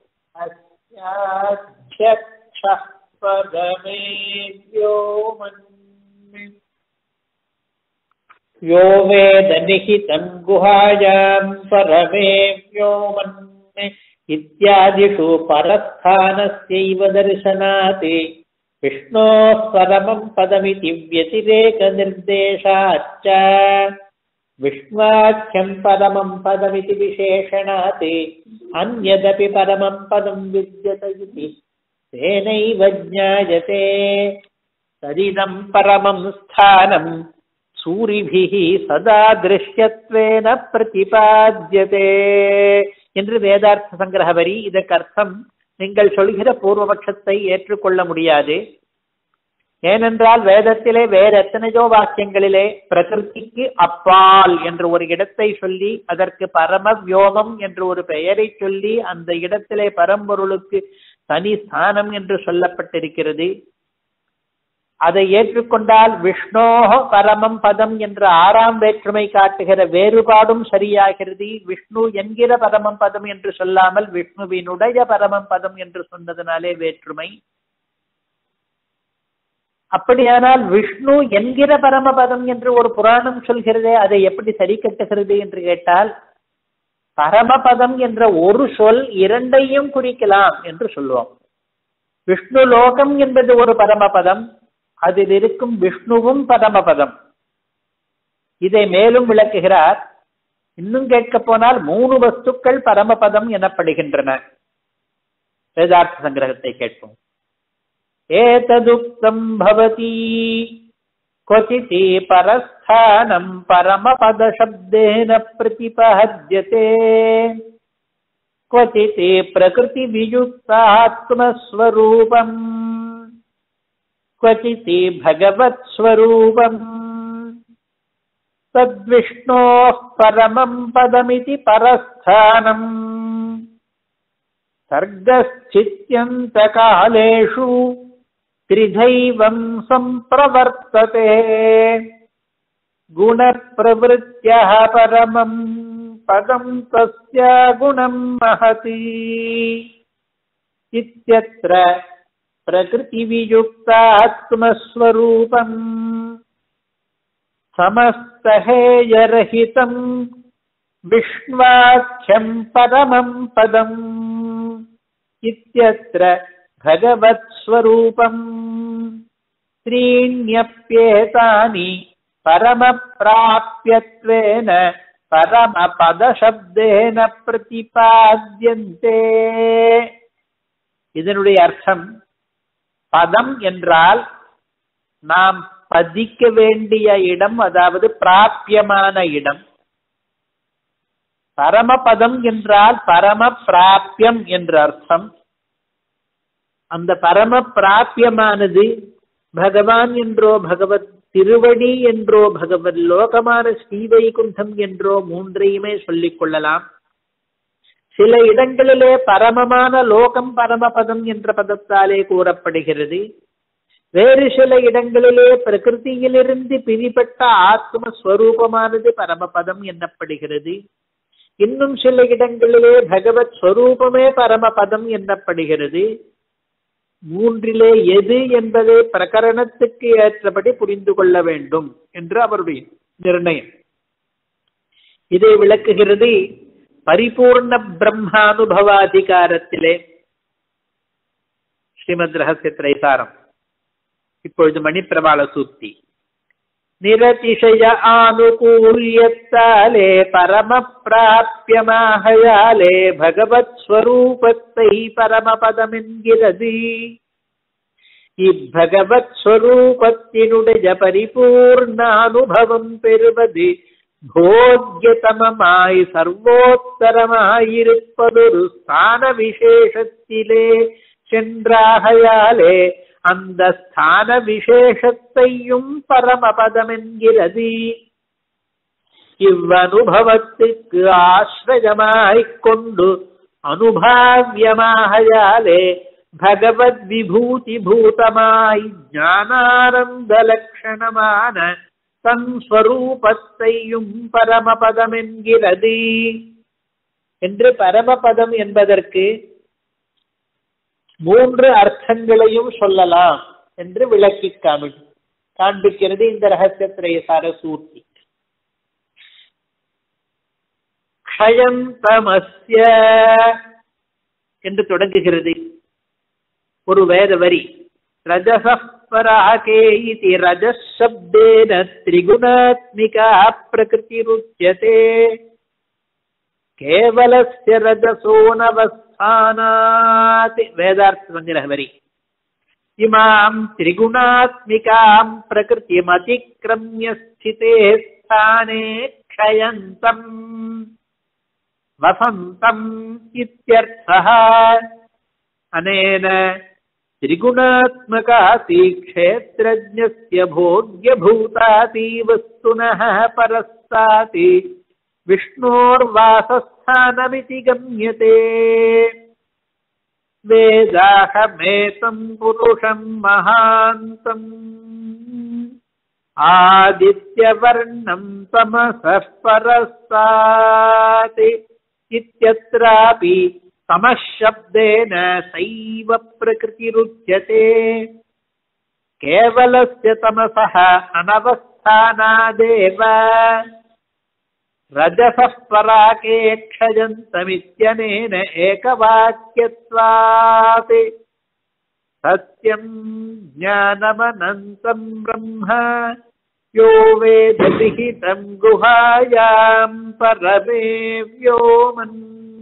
அஸ்யாத்யக்ஷः பரமே வ்யோமன்னி யோ வேத நிஹிதம் குஹாயாம் பரமே வ்யோமன்னி இத்யாதிஷு பரஸ்தானஸ்யைவ தர்சனாத் விஷ்ணோः பரமம் பதமிதி வ்யதிரேக நிர்தேசாச்ச விஷ்ணுவாக்கியம் பரமம் பதமிதி விசேஷணாத் அன்யதபி பரமம் பதம் வித்யத இதி தேனைவ ஜ்ஞாயதே ததிதம் பரமம் ஸ்தானம் சூரிபிஹி சதா திருஷ்யத்வேன பிரதிபாத்யதே என்று வேதார்த்த சங்கிரக வரி. இதற்கு அர்த்தம், நீங்கள் சொல்கிற பூர்வபட்சத்தை ஏற்றுக்கொள்ள முடியாது. ஏனென்றால் வேதத்திலே வேற எத்தனையோ வாக்கியங்களிலே பிரகிருதிக்கு அப்பால் என்று ஒரு இடத்தை சொல்லி அதற்கு பரம வியோமம் என்று ஒரு பெயரை சொல்லி அந்த இடத்திலே பரம்பொருளுக்கு தனி ஸ்தானம் என்று சொல்லப்பட்டிருக்கிறது. அதை ஏற்றுக்கொண்டால் விஷ்ணோ பரமம் பதம் என்ற ஆறாம் வேற்றுமை காட்டுகிற வேறுபாடும் சரியாகிறது. விஷ்ணு என்கிற பரமம் பதம் என்று சொல்லாமல் விஷ்ணுவினுடைய பரமம் பதம் என்று சொன்னதனாலே வேற்றுமை. அப்படியானால் விஷ்ணு என்கிற பரமபதம் என்று ஒரு புராணம் சொல்கிறதே, அதை எப்படி சரி கட்டுகிறது என்று கேட்டால், பரமபதம் என்ற ஒரு சொல் இரண்டையும் குறிக்கலாம் என்று சொல்லுவோம். விஷ்ணு லோகம் என்பது ஒரு பரமபதம், அதில் இருக்கும் விஷ்ணுவும் பரமபதம். இதை மேலும் விளக்குகிறார். இன்னும் கேட்க போனால் மூணு வஸ்துக்கள் பரமபதம் எனப்படுகின்றன. வேதார்த்த சங்கிரகத்தை கேட்போம். ஏததுக்தம் பவதி क्वचिति परस्थानं परमपद शब्देन प्रतिपद्यते क्वचिति प्रकृति वियुक्तात्मस्वरूपं क्वचिति भगवत् स्वरूपं तद्विष्णोः परमं पदमिति परस्थानम् सर्गश्चित्यन्तकालेषु त्रिधैवं संप्रवर्तते गुणप्रवृत्त्यः परमं पदं तस्य गुणं महति इत्यत्र प्रकृतिवियुक्तात्मस्वरूपं समस्तहेयरहितं विष्णवाख्यं परमं पदम् इत्यत्र भगवत् स्वरूपं त्रीण्यप्येतानि परमप्राप्यत्वेन परमपदशब्देन प्रतिपाद्यन्ते. இதனுடைய அர்த்தம், பதம் என்றால் நாம் பதிக்க வேண்டிய இடம், அதாவது பிராபியமான இடம். பரமபதம் என்றால் பரம பிராபியம் என்று அர்த்தம். அந்த பரம பிராபியமானது பகவான் என்றோ பகவத் திருவடி என்றோ பகவத் லோகமான ஸ்ரீவைகுண்டம் என்றோ மூன்றையுமே சொல்லிக் கொள்ளலாம். சில இடங்களிலே பரமமான லோகம் பரமபதம் என்ற பதத்தாலே கூறப்படுகிறது. வேறு சில இடங்களிலே பிரகிருதியிலிருந்து பிரிபட்ட ஆத்மஸ்வரூபமானது பரமபதம் என்னப்படுகிறது. இன்னும் சில இடங்களிலே பகவத் ஸ்வரூபமே பரமபதம் என்னப்படுகிறது. மூன்றிலே எது என்பதை பிரகரணத்துக்கு ஏற்றபடி புரிந்து கொள்ள வேண்டும் என்று அவருடைய நிர்ணயம். இதை விளக்குகிறது பரிபூர்ண பிரம்மானுபவாதிகாரத்திலே ஸ்ரீமத் ரகசிய திரைசாரம். இப்பொழுது மணிப்பிரவாள சூக்தி. நிரதிசய ஆனுகூல்யத்தாலே பரம பிராபியமாகையாலே பகவத் ஸ்வரூபத்தை பரமபதம் என்கிறது. இப்பகவத் ஸ்வரூபத்தினுடைய பரிபூர்ண அனுபவம் பெறுவது போக்யதமமாய் சர்வோத்தரமாயிருப்பதொரு ஸ்தான விசேஷத்திலே சென்றாகையாலே அந்த ஸ்தான விசேஷத்தையும் பரமபதம் என்கிறது. இவ்வனுபவத்துக்கு ஆசிரயமாய்க் கொண்டு அனுபாவியமாகையாலே பகவத் விபூதி பூதமாய் ஞானானந்த லட்சணமான தன் ஸ்வரூபத்தையும் பரமபதம் என்கிறது என்று பரமபதம் என்பதற்கு மூன்று அர்த்தங்களையும் சொல்லலாம் என்று விளக்கி காமி காண்பிக்கிறது இந்த ரகசியத்திரய சாரசூர்த்தி. க்ஷயந்தமஸ்ய என்று தொடங்குகிறது ஒரு வேத வரி. ரஜசப் பராகே இதி ரஜஸ் சப்தேன த்ரிகுணாத்மிகா பிரகிருதிருச்யதே கேவலஸ்ய ரஜசோ நவஸ்தானாத். வேதார்த்த மங்கிரக வரி. இமாம் த்ரிகுணாத்மிகாம் பிரகிருதிமதிக்ரம்ய ஸ்திதே ஸ்தானே க்ஷயந்தம் வசந்தம் இத்யர்த்தः. அனேன திரிகுணாத்மகாதி க்ஷேத்ரஜ்ஞஸ்ய போக்யபூதாதி வஸ்துனः பரஸ்தாதி விஷ்ணோர்வாசஸ்தானமிதி கம்யதே. வேதாஹமேதம் புருஷம் மகாந்தம் ஆதித்யவர்ணம் தமசः பரஸ்தாதி இத்யத்ராபி தமசப்தேன சைவ பிரகிருதிருச்யதே. கேவலஸ்ய தமசः அனவஸ்தானாதேவ ரஜசः பராகே க்ஷயந்தமித்யனேன ஏகவாக்யத்வாத். சத்யம் ஞானமனந்தம் பிரம்ம யோ வேத விஹிதம் குஹாயாம் பரமே வ்யோமன்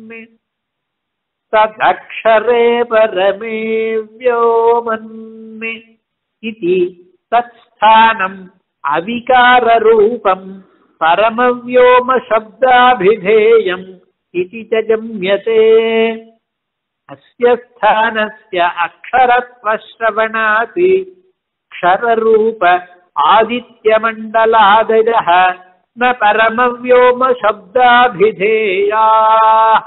ததக்ஷரே பரமே வ்யோமன் இதி தத்ஸ்தானம் அவிகாரரூபம் பரமவ்யோம சப்தாபிதேயம் இதி ச கம்யதே. அஸ்ய ஸ்தானஸ்ய அக்ஷரத்வஸ்ரவணாத் க்ஷரரூப ஆதித்யமண்டலாதயः ந பரமவ்யோம சப்தாபிதேயாः.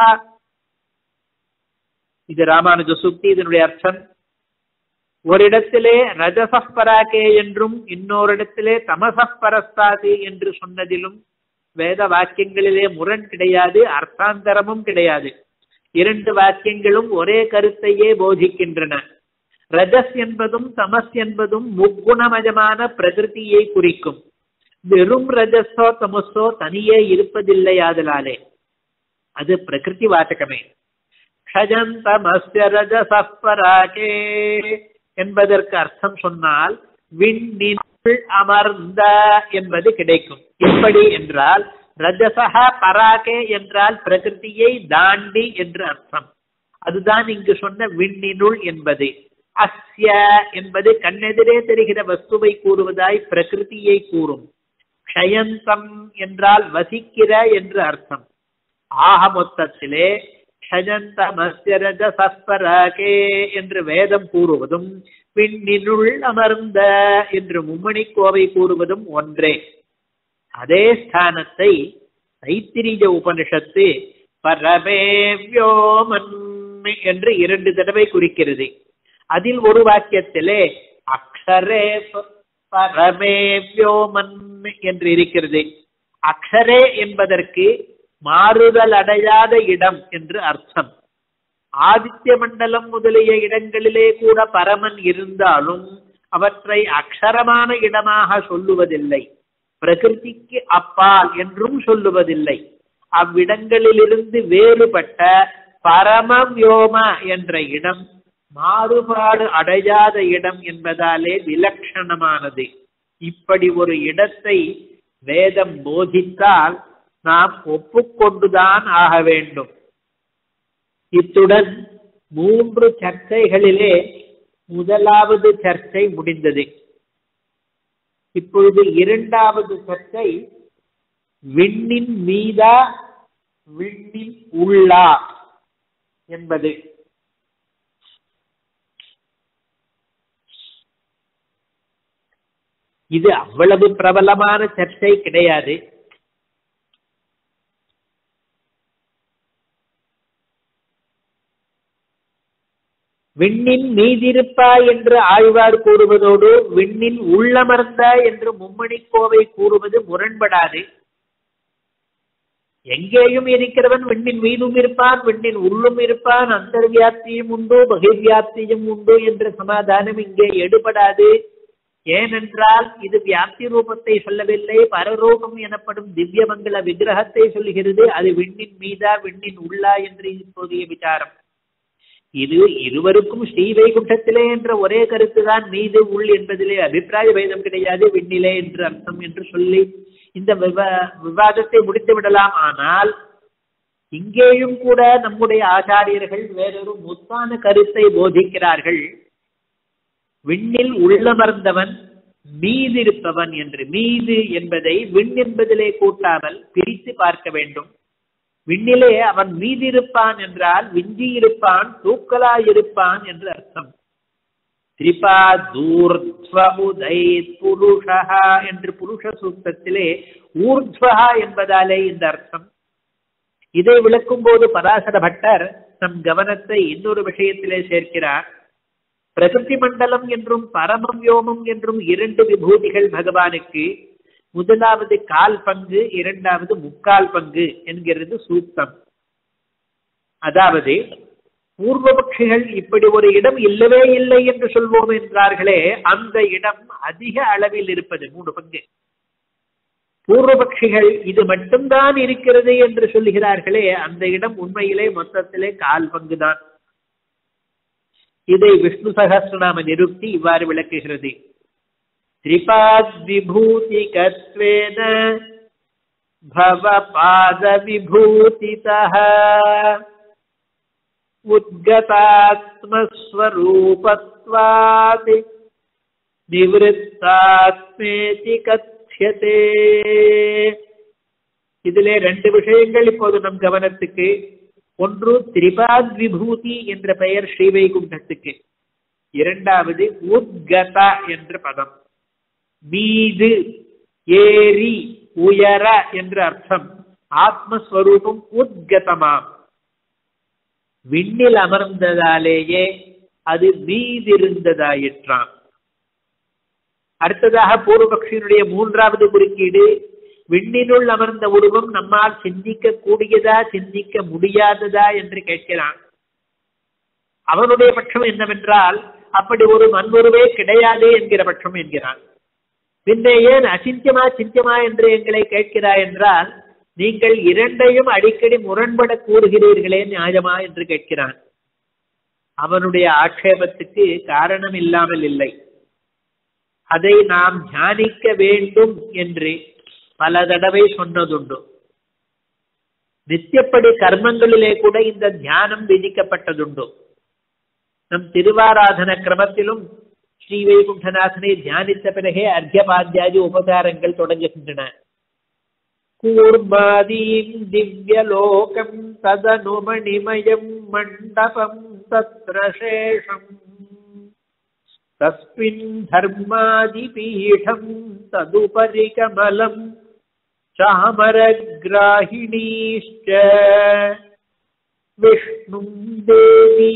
இது ராமானுஜ சூக்தி. இதனுடைய அர்த்தம், ஒரு இடத்திலே ரஜசப் பராகே என்றும் இன்னொரு இடத்திலே தமசப் பரஸ்தாதி என்று சொன்னதிலும் வேத வாக்கியங்களிலே முரண் கிடையாது, அர்த்தாந்தரமும் கிடையாது. இரண்டு வாக்கியங்களும் ஒரே கருத்தையே போதிக்கின்றன. ரஜஸ் என்பதும் தமஸ் என்பதும் முக்குணமயமான பிரகிருதியை குறிக்கும். வெறும் ரஜஸோ தமசோ தனியே இருப்பதில்லையாதலாலே அது பிரகிருதி வாச்சகமே. க்ஷயந்தமஸ்ய ரஜசப் பராகே என்பதற்கு அர்த்தம் சொன்னால் விண்ணினுள் அமர்ந்த என்பது கிடைக்கும். எப்படி என்றால் ரஜசஹ பராகே என்றால் பிரகிருதியை தாண்டி என்று அர்த்தம். அதுதான் இங்கு சொன்ன விண்ணினுள் என்பது. அஸ்ய என்பது கண்ணெதிரே தெரிகிற வஸ்துவை கூறுவதாய் பிரகிருதியை கூறும். க்ஷயந்தம் என்றால் வசிக்கிற என்று அர்த்தம். ஆக மொத்தத்திலே க்ஷயந்தமஸ்ய ரஜசப் பராகே என்று வேதம் கூறுவதும் விண்ணினுள் அமர்ந்த என்று மும்மணி கோவை கூறுவதும் ஒன்றே. அதே ஸ்தானத்தை தைத்திரிய உபனிஷத்து பரமே வ்யோமன் என்று இரண்டு தடவை குறிக்கிறது. அதில் ஒரு வாக்கியத்திலே அக்ஷரே பரமே வ்யோமன் என்று இருக்கிறது. அக்ஷரே என்பதற்கு மாறுதல் அடையாத இடம் என்று அர்த்தம். ஆதித்ய மண்டலம் முதலிய இடங்களிலே கூட பரமன் இருந்தாலும் அவற்றை அக்ஷரமான இடமாக சொல்லுவதில்லை, பிரகிருதிக்கு அப்பால் என்றும் சொல்லுவதில்லை. அவ்விடங்களிலிருந்து வேறுபட்ட பரமவ்யோம என்ற இடம் மாறுபாடு அடையாத இடம் என்பதாலே விலட்சணமானது. இப்படி ஒரு இடத்தை வேதம் போதித்தால் நாம் ஒப்புக்கொண்டுதான் ஆக வேண்டும். இத்துடன் மூன்று சர்ச்சைகளிலே முதலாவது சர்ச்சை முடிந்தது. இப்பொழுது இரண்டாவது சர்ச்சை விண்ணின் மீதா விண்ணின் உள்ளா என்பது. இது அவ்வளவு பிரபலமான சர்ச்சை கிடையாது. விண்ணின் மீதிருப்பா என்று ஆழ்வார் கூறுவதோடு விண்ணின் உள்ளமர்ந்த என்று மும்மணிக்கோவை கூறுவது முரண்படாது. எங்கேயும் இருக்கிறவன் விண்ணின் மீதும் இருப்பான், விண்ணின் உள்ளும் இருப்பான், அந்தர்வியாப்தியும் உண்டு பகிர்வியாப்தியும் உண்டு என்ற சமாதானம் இங்கே எடுபடாது. ஏனென்றால் இது வியாப்தி ரூபத்தை சொல்லவில்லை, பரரூபம் எனப்படும் திவ்யமங்கல விக்கிரகத்தை சொல்லுகிறது. அது விண்ணின் மீதா விண்ணின் உள்ளா என்று இப்போதைய விசாரம். இது இருவருக்கும் ஸ்ரீவைகுண்டத்திலே என்ற ஒரே கருத்துதான், மீது உள் என்பதிலே அபிப்பிராய பேதம் கிடையாது, விண்ணிலே என்று அர்த்தம் என்று சொல்லி இந்த விவாதத்தை முடித்து விடலாம். ஆனால் இங்கேயும் கூட நம்முடைய ஆச்சாரியர்கள் வேறொரு முத்தான கருத்தை போதிக்கிறார்கள். விண்ணில் உள்ளமர்ந்தவன் மீதிருப்பவன் என்று. மீது என்பதை விண் என்பதிலே கூட்டாமல் பிரித்து பார்க்க வேண்டும். விண்ணிலே அவன் மீதிருப்பான் என்றால் விஞ்சி இருப்பான், தூக்கலாயிருப்பான் என்று அர்த்தம். திரிபா தூர்த்வமுதை புருஷா என்று புருஷ சூக்தத்திலே ஊர்த்வஹா என்பதாலே இந்த அர்த்தம். இதை விளக்கும் போது பராசர பட்டர் நம் கவனத்தை இன்னொரு விஷயத்திலே சேர்க்கிறார். பிரகிருதி மண்டலம் என்றும் பரமம் யோமம் என்றும் இரண்டு விபூதிகள் பகவானுக்கு. முதலாவது கால் பங்கு, இரண்டாவது முக்கால் பங்கு என்கிறது சூக்தம். அதாவது பூர்வபக்ஷிகள் இப்படி ஒரு இடம் இல்லவே இல்லை என்று சொல்வோம் என்றார்களே, அந்த இடம் அதிக அளவில் இருப்பது மூணு பங்கு. பூர்வபக்ஷிகள் இது மட்டும்தான் இருக்கிறது என்று சொல்லுகிறார்களே, அந்த இடம் உண்மையிலே மொத்தத்திலே கால் பங்குதான். இதை விஷ்ணு சகஸ்ரநாம நிருக்தி இவ்வாறு விளக்குகிறது. திரிபாத் விபூதி கத்வேன பவ பாத விபூதிதஹ உத்கதாத்மஸ்வரூபத்வாத் நிவிருத்தாத்மேதி கத்யதே. இதிலே ரெண்டு விஷயங்கள் இப்போது நம் கவனத்துக்கு. ஒன்று திரிபாத் விபூதி என்ற பெயர் ஸ்ரீவைகுண்டத்துக்கு. இரண்டாவது உத்கதா என்ற பதம். மீது, ஏரி, உயர என்ற அர்த்தம். ஆத்மஸ்வரூபம் உத்கதமாம். விண்ணில் அமர்ந்ததாலேயே அது மீதிருந்ததாயிற்றாம். அடுத்ததாக பூர்வபக்ஷியினுடைய மூன்றாவது குறுக்கீடு, விண்ணினுள் அமர்ந்த உருவம் நம்மால் சிந்திக்க கூடியதா சிந்திக்க முடியாததா என்று கேட்கிறான். அவனுடைய பட்சம் என்னவென்றால் அப்படி ஒரு மண்ணுருவே கிடையாது என்கிற பட்சம் என்கிறான். பின்னே ஏன் அசிந்தியமா சிந்தியமா என்று எங்களை கேட்கிறாய் என்றால், நீங்கள் இரண்டையும் அடிக்கடி முரண்பட கூறுகிறீர்களே நியாயமா என்று கேட்கிறான். அவனுடைய ஆட்சேபத்துக்கு காரணம் இல்லாமல் இல்லை. அதை நாம் தியானிக்க வேண்டும் என்று பல தடவை சொன்னதுண்டு. நித்தியப்படி கர்மங்களிலே கூட இந்த தியானம் விதிக்கப்பட்டதுண்டு. நம் திருவாராதன கிரமத்திலும் ஸ்ரீ வைகுண்டநாதனை தியானித்த பிறகே அர்க்யபாத்தியாதி உபகாரங்கள் தொடங்குகின்றன. கூர்மாதீம் திவ்யலோகம் ததனுமணிமயம் மண்டபம் தத்ரசேஷம் தஸ்மின் தர்மாதிபீடம் ததுபரி கமலம் சாமரக்ராஹிணீஷ்ச விஷ்ணும் தேவி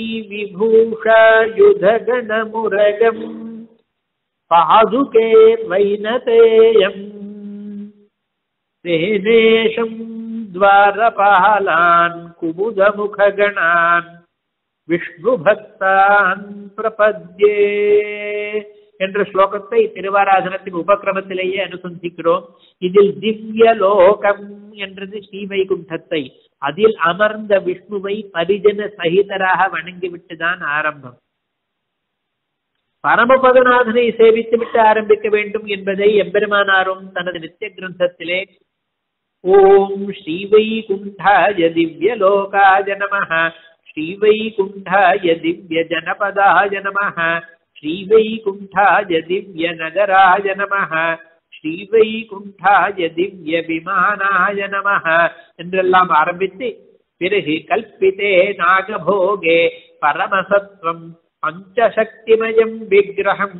விபூஷாயுதகணமுரகம் பாதுகே வைனதேயம் தேனேஷம் துவாரபாலான் குமுதமுககணான் விஷ்ணு பக்தான் பிரபத்யே என்ற ஸ்லோகத்தை திருவாராதனத்தின் உபக்கிரமத்திலேயே அனுசந்திக்கிறோம். இதில் திவ்ய லோகம் என்றது ஸ்ரீவைகுண்டத்தை, அதில் அமர்ந்த விஷ்ணுவை பரிஜன சகிதராக வணங்கிவிட்டுதான் ஆரம்பம். பரமபதநாதனை சேவித்து விட்டு ஆரம்பிக்க வேண்டும் என்பதை எம்பெருமானாரும் தனது நித்திய கிரந்தத்திலே ஓம் ஸ்ரீவைகுண்டாய திவ்யலோகாய நமஹ ஸ்ரீவைகுண்டாய திவ்ய ஜனபதாய நமஹ ஸ்ரீவைகுண்டாய திவ்ய நகராய நமஹ ஸ்ரீவைகுண்டாய திவ்ய விமானாய நமஹ என்றெல்லாம் ஆரம்பித்து பிறகு கல்பிதே நாகபோகே பரமசத்வம் பஞ்சசக்திமயம் விக்கிரகம்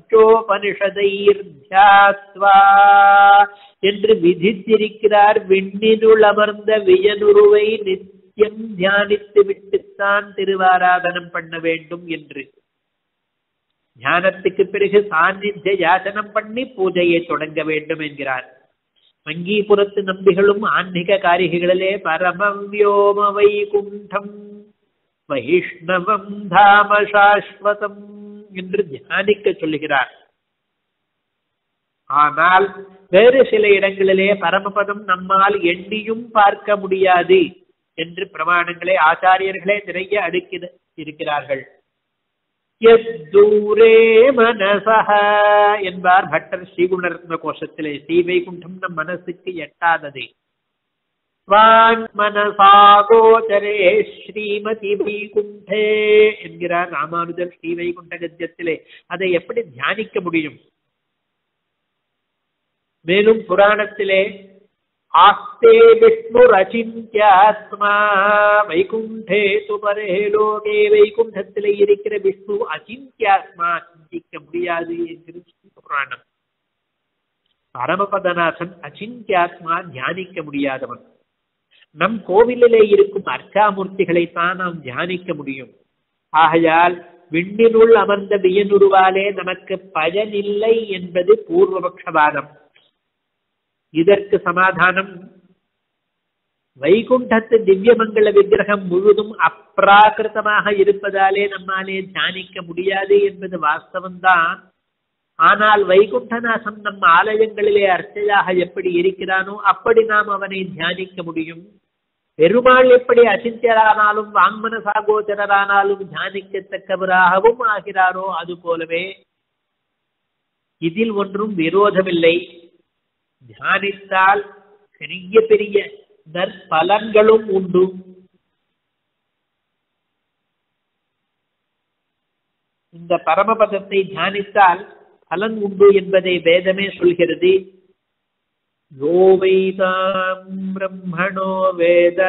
பஞ்சோபனிஷதைர்த்யாத்வா என்று விதித்திருக்கிறார். விண்ணினுள் அமர்ந்த வியனுருவை நித்தியம் தியானித்து விட்டுத்தான் திருவாராதனம் பண்ண வேண்டும் என்று. தியானத்துக்கு பிறகு சாநித்திய யாசனம் பண்ணி பூஜையை தொடங்க வேண்டும் என்கிறார். மங்கீபுரத்து நம்பிகளும் ஆன்மீக காரிகைகளிலே பரமம் வியோம வைகுண்டம் வைஷ்ணவம் தாம சாஸ்வதம் என்று தியானிக்க சொல்லுகிறார். ஆனால் வேறு சில இடங்களிலே பரமபதம் நம்மால் எண்ணியும் பார்க்க முடியாது என்று பிரமாணங்களே ஆச்சாரியர்களே நிறைய அடுக்கி இருக்கிறார்கள். யத்தூரே மனசஹ என்பார் பட்டர் ஸ்ரீகுணரத்ன கோஷத்திலே. ஸ்ரீவைகுண்டம் நம் மனசுக்கு எட்டாதது. வான் மனசாகோச்சரே ஸ்ரீமதி வைகுண்டே என்கிறார் ராமானுஜர் ஸ்ரீவைகுண்ட கத்தியத்திலே. அதை எப்படி தியானிக்க முடியும்? மேலும் புராணத்திலே ஆஸ்தே விஷ்ணு அச்சிந்தியாத்மா வைகுண்டே துபரே லோகே வைகுண்டத்திலே இருக்கிற விஷ்ணு அச்சிந்தியாத்மா, சிந்திக்க முடியாது என்கிறது புராணம். பரமபதநாதன் அச்சிந்தியாத்மா, தியானிக்க முடியாதவன். நம் கோவிலிலே இருக்கும் அர்ச்சாமூர்த்திகளைத்தான் நாம் தியானிக்க முடியும். ஆகையால் விண்ணினுள் அமர்ந்த வியனுருவாலே நமக்கு பயனில்லை என்பது பூர்வபக்ஷவாதம். இதற்கு சமாதானம், வைகுண்டத்து திவ்யமங்கள விக்கிரகம் முழுதும் அப்ராகிருதமாக இருப்பதாலே நம்மாலே தியானிக்க முடியாது என்பது வாஸ்தவம்தான். ஆனால் வைகுண்டநாசன் நம் ஆலயங்களிலே அர்ச்சையாக எப்படி இருக்கிறானோ அப்படி நாம் அவனை தியானிக்க முடியும். பெருமாள் எப்படி அசிந்தியரானாலும் வாங்மன சாகோச்சரரானாலும் தியானிக்கத்தக்கவராகவும் ஆகிறாரோ அது போலவே இதில் ஒன்றும் விரோதமில்லை. தியானித்தால் பெரிய பெரிய நற்பலன்களும் உண்டு. இந்த பரமபதத்தை தியானித்தால் பலன் உண்டு என்பதை வேதமே சொல்கிறது. யோவைதாம் பிரம்மணோ வேத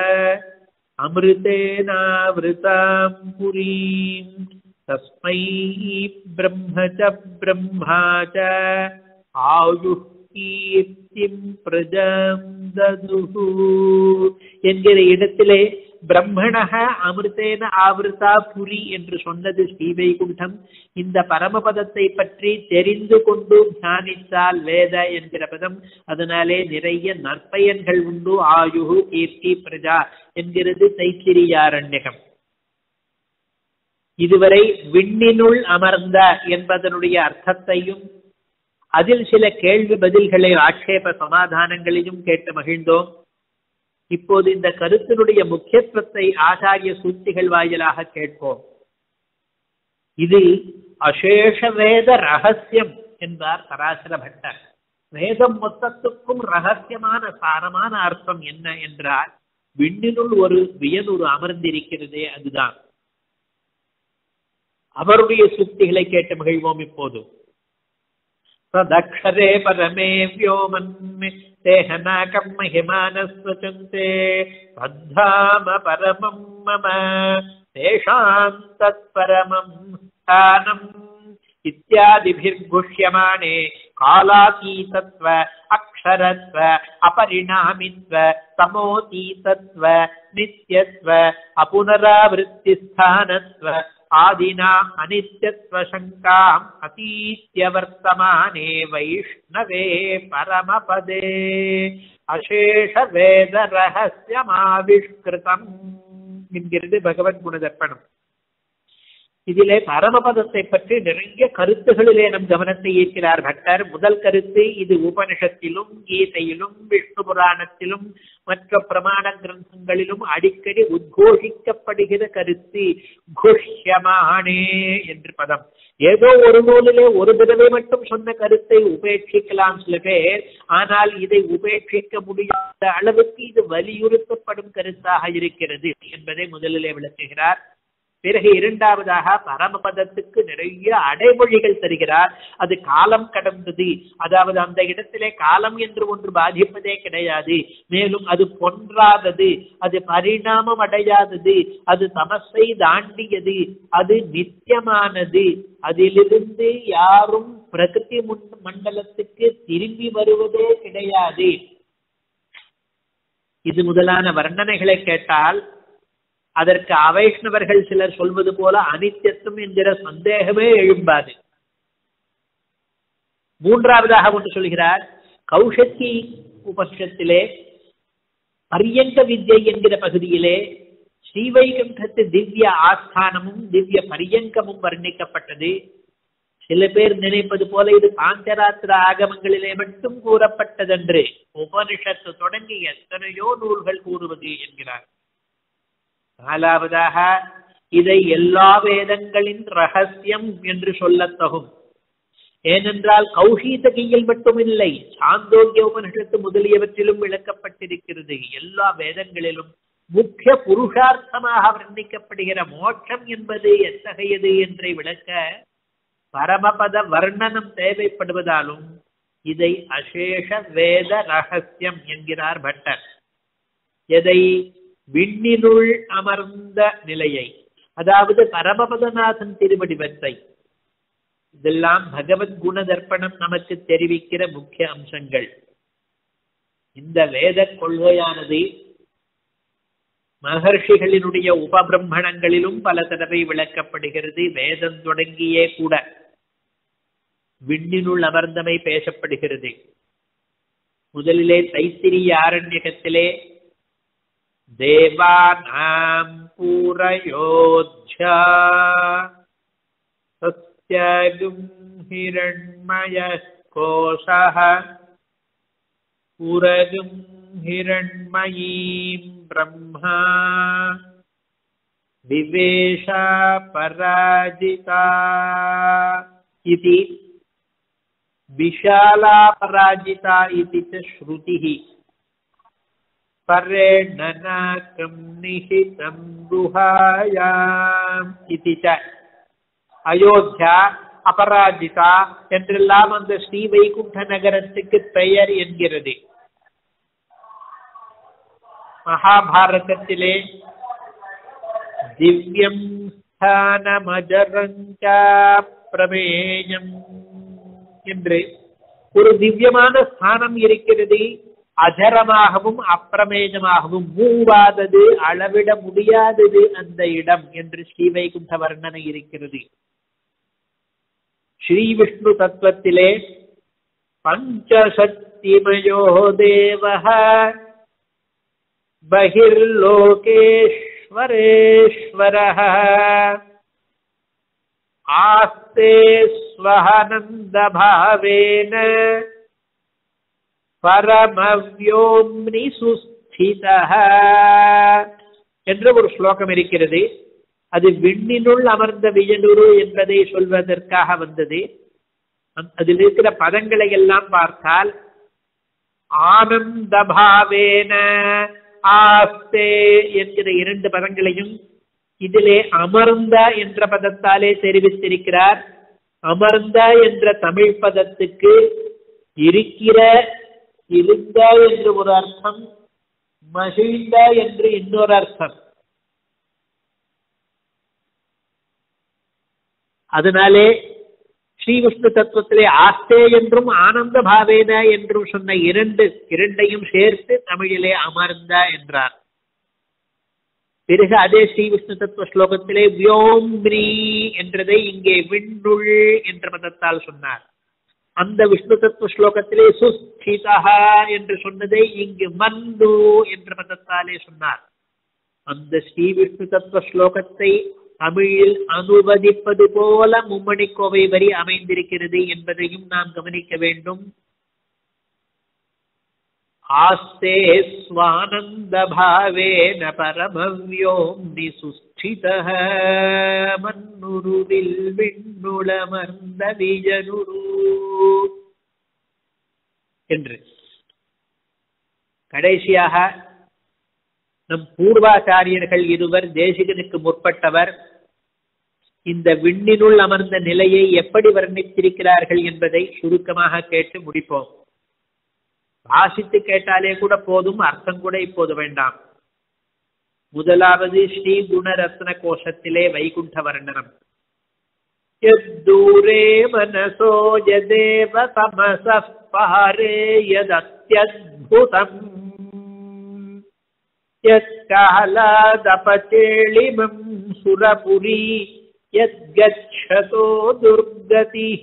அமிர்தேனாவிருதாம் புரீம் தஸ்மை பிரம்மச பிரம்மாச ஆயு கீர்த்திம் பிரஜம் ததுஹு என்கிற இடத்திலே பிரம்மணக அமிர்தேன ஆவிருதா புரி என்று சொன்னது ஸ்ரீவைகுண்டம். இந்த பரமபதத்தை பற்றி தெரிந்து கொண்டு தியானித்தால் வேத என்கிற பதம். அதனாலே நிறைய நற்பயன்கள் உண்டு. ஆயுகு கீர்த்தி பிரஜா என்கிறது தைத்திரியாரண்யகம். இதுவரை விண்ணினுள் அமர்ந்த என்பதனுடைய அர்த்தத்தையும் அதில் சில கேள்வி பதில்களை ஆட்சேப சமாதானங்களையும் கேட்டு மகிழ்ந்தோம். இப்போது இந்த கருத்தினுடைய முக்கியத்துவத்தை ஆச்சாரிய சூத்திகள் வாயிலாக கேட்போம். இது அசேஷ வேத ரகசியம் என்பார் பராசர பட்டர். வேதம் மொத்தத்துக்கும் ரகசியமான சாரமான அர்த்தம் என்ன என்றால், விண்ணினுள் ஒரு வியனுரு அமர்ந்திருக்கிறதே அதுதான். அவருடைய சூத்திகளை கேட்டு மகிழ்வோம். இப்போது ததக்ஷரே பரமே வியோமன் தேஹநாகம் மஹிமானஸ்வசந்தே தத்தாம பரமம் மம தேஷாம் தத்பரமம் ஸ்தானம் இத்யாதிபிர்குஷ்யமானே காலாதீதத்வ அக்ஷரத்வ அபரிணாமித்வ சமோதீதத்வ நித்யத்வ அபுனராவிருத்திஸ்தானத்வ ஆதினா அனித்யத்வ சங்காம் அதீத்ய வர்த்தமானே வைஷ்ணவே பரமபதே அசேஷ வேத ரகசியமாவிஷ்கிருதம் என்கிறது பகவத் குணதர்ப்பணம். இதிலே பரமபதத்தை பற்றி நிறைய கருத்துகளிலே நம் கவனத்தை ஈர்க்கிறார் பட்டர். முதல் கருத்து, இது உபனிஷத்திலும் கீதையிலும் விஷ்ணு புராணத்திலும் மற்ற பிரமாண கிரந்தங்களிலும் அடிக்கடி உத்கோஷிக்கப்படுகிற கருத்து. குஷ்யமானே என்று பதம். ஏதோ ஒரு நூலிலே ஒரு தடவை மட்டும் சொன்ன கருத்தை உபேட்சிக்கலாம் சில பேர். ஆனால் இதை உபேட்சிக்க முடியாத அளவுக்கு இது வலியுறுத்தப்படும் கருத்தாக இருக்கிறது என்பதை முதலிலே விளக்குகிறார். பிறகு இரண்டாவதாக பரமபதத்துக்கு நிறைய அடைமொழிகள் தருகிறார். அது காலம் கடந்தது, அதாவது அந்த இடத்திலே காலம் என்று ஒன்று பாதிப்பதே கிடையாது. மேலும் அது பொன்றாதது, அது பரிணாமம் அடையாதது, அது தமசை தாண்டியது, அது நித்தியமானது, அதிலிருந்து யாரும் பிரகிருதி மண்டலத்துக்கு திரும்பி வருவதே கிடையாது. இது முதலான வர்ணனைகளை கேட்டால் அதற்கு அவைஷ்ணவர்கள் சிலர் சொல்வது போல அனித்தியத்துவம் என்கிற சந்தேகமே எழும்பாது. மூன்றாவதாக ஒன்று சொல்கிறார். கௌஷக்கி உபனிஷத்திலே பரியங்க வித்யை என்கிற பகுதியிலே ஸ்ரீவைகுண்டத்து திவ்ய ஆஸ்தானமும் திவ்ய பரியங்கமும் வர்ணிக்கப்பட்டது. சில பேர் நினைப்பது போல இது பாஞ்சராத்திர ஆகமங்களிலே மட்டும் கூறப்பட்டதென்று. உபனிஷத்து தொடங்கி எத்தனையோ நூல்கள் கூறுவது என்கிறார். நாலாவதாக, இதை எல்லா வேதங்களின் ரகசியம் என்று சொல்லத்தகும். ஏனென்றால் கௌஷீதகியில் மட்டுமில்லை, சாந்தோக்கிய உபனிஷத்து முதலியவற்றிலும் விளக்கப்பட்டிருக்கிறது. எல்லா வேதங்களிலும் முக்கிய புருஷார்த்தமாக வர்ணிக்கப்படுகிற மோட்சம் என்பது எத்தகையது என்றை விளக்க பரமபத வர்ணனம் தேவைப்படுவதாலும் இதை அசேஷ வேத ரகசியம் என்கிறார் பட்டர். எதை? விண்ணினுள் அமர்ந்த நிலையை, அதாவது பரமபதநாதன் திருவடிவத்தை. இதெல்லாம் பகவத் குண தர்ப்பணம் நமக்கு தெரிவிக்கிற முக்கிய அம்சங்கள். இந்த வேத கொள்கையானது மகர்ஷிகளினுடைய உபபிரம்மணங்களிலும் பல தடவை விளக்கப்படுகிறது. வேதம் தொடங்கியே கூட விண்ணினுள் அமர்ந்தமை பேசப்படுகிறது. முதலிலே தைத்திரிய ஆரண்யகத்திலே தேவானாம் பூரயோத்யா சத்யகும் ஹிரண்மயः கோஷः பூரகும் ஹிரண்மயீம் பிரம்மா விவேஷா பராஜிதா இதி விஷாலா பராஜிதா இதி ச ஸ்ருதிः பரேணநாகம் நிஹிதம் குஹாயாம் இதி ச. அயோத்தியா அபராஜிதா என்றெல்லாம் அந்த ஸ்ரீ வைகுண்ட நகரத்துக்கு பெயர் என்கிறது. மகாபாரதத்திலே திவ்யம் ஸ்தானமஜரஞ்ச பிரமேயம் என்று ஒரு திவ்யமான ஸ்தானம் இருக்கிறது. அஜரமாகவும் அப்பிரமேயமாகவும் மூவாதது, அளவிட முடியாதது அந்த இடம் என்று ஸ்ரீவைகுண்ட வர்ணனை இருக்கிறது. ஸ்ரீ விஷ்ணு தத்துவத்திலே பஞ்சசக்திமயோ தேவஹ பகிர்லோகேஸ்வரேஸ்வரஹ ஆஸ்தே ஸ்வஹனந்த பாவேன பரமவ்யோம்னி சுஸ்திதஹ என்ற ஒரு ஸ்லோகம் இருக்கிறது. அது விண்ணினுள் அமர்ந்த வியனுரு என்பதை சொல்வதற்காக வந்தது. அதில் இருக்கிற பதங்களை எல்லாம் பார்த்தால் ஆனந்த பாவேன ஆஸ்தே என்கிற இரண்டு பதங்களையும் இதிலே அமர்ந்த என்ற பதத்தாலே தெரிவித்திருக்கிறார். அமர்ந்த என்ற தமிழ் பதத்துக்கு இருக்கிற, இருந்த என்று ஒரு அர்த்தம், மகிழ்ந்த என்று இன்னொரு அர்த்தம். அதனாலே ஸ்ரீ விஷ்ணு தத்துவத்திலே ஆஸ்தே என்றும் ஆனந்த பாவேன என்றும் சொன்ன இரண்டு இரண்டையும் சேர்த்து தமிழிலே அமர்ந்த என்றார். பிறகு அதே ஸ்ரீ விஷ்ணு தத்துவ ஸ்லோகத்திலே வியோம்னி என்றதை இங்கே விண்ணுள் என்ற பதத்தால் சொன்னார். அந்த விஷ்ணு தத்துவ ஸ்லோகத்திலே சுஸ்திதா என்று சொன்னதை இங்கு மன்னு என்ற பதத்தாலே சொன்னார். அந்த ஸ்ரீ விஷ்ணு தத்துவ ஸ்லோகத்தை தமிழில் அனுவதிப்பது போல மும்மணிக்கோவை வரி அமைந்திருக்கிறது என்பதையும் நாம் கவனிக்க வேண்டும். ஆஸ்தே ஸ்வானந்த பாவேன பரமவ்யோம்னி சுஸ்திதஹ மன்னுருவில் விண்ணுளமர்ந்த விஜனுரு என்று கடைசியாக நம் பூர்வாச்சாரியர்கள் இருவர், தேசிகனுக்கு முற்பட்டவர், இந்த விண்ணினுள் அமர்ந்த நிலையை எப்படி வர்ணித்திருக்கிறார்கள் என்பதை சுருக்கமாக கேட்டு முடிப்போம். வாசித்து கேட்டாலே கூட போதும், அர்த்தம் கூட இப்போது வேண்டாம். முதலாவது ஸ்ரீ குணரத்ன கோஷத்திலே வைகுண்ட வர்ணனம். யத்தூரே மனசோ யதேவ தமஸ பாரே யத்யத்புதம் யத்காலாதபசேளிமம் சுரபுரி யத்கச்சதோ துர்கதிஹ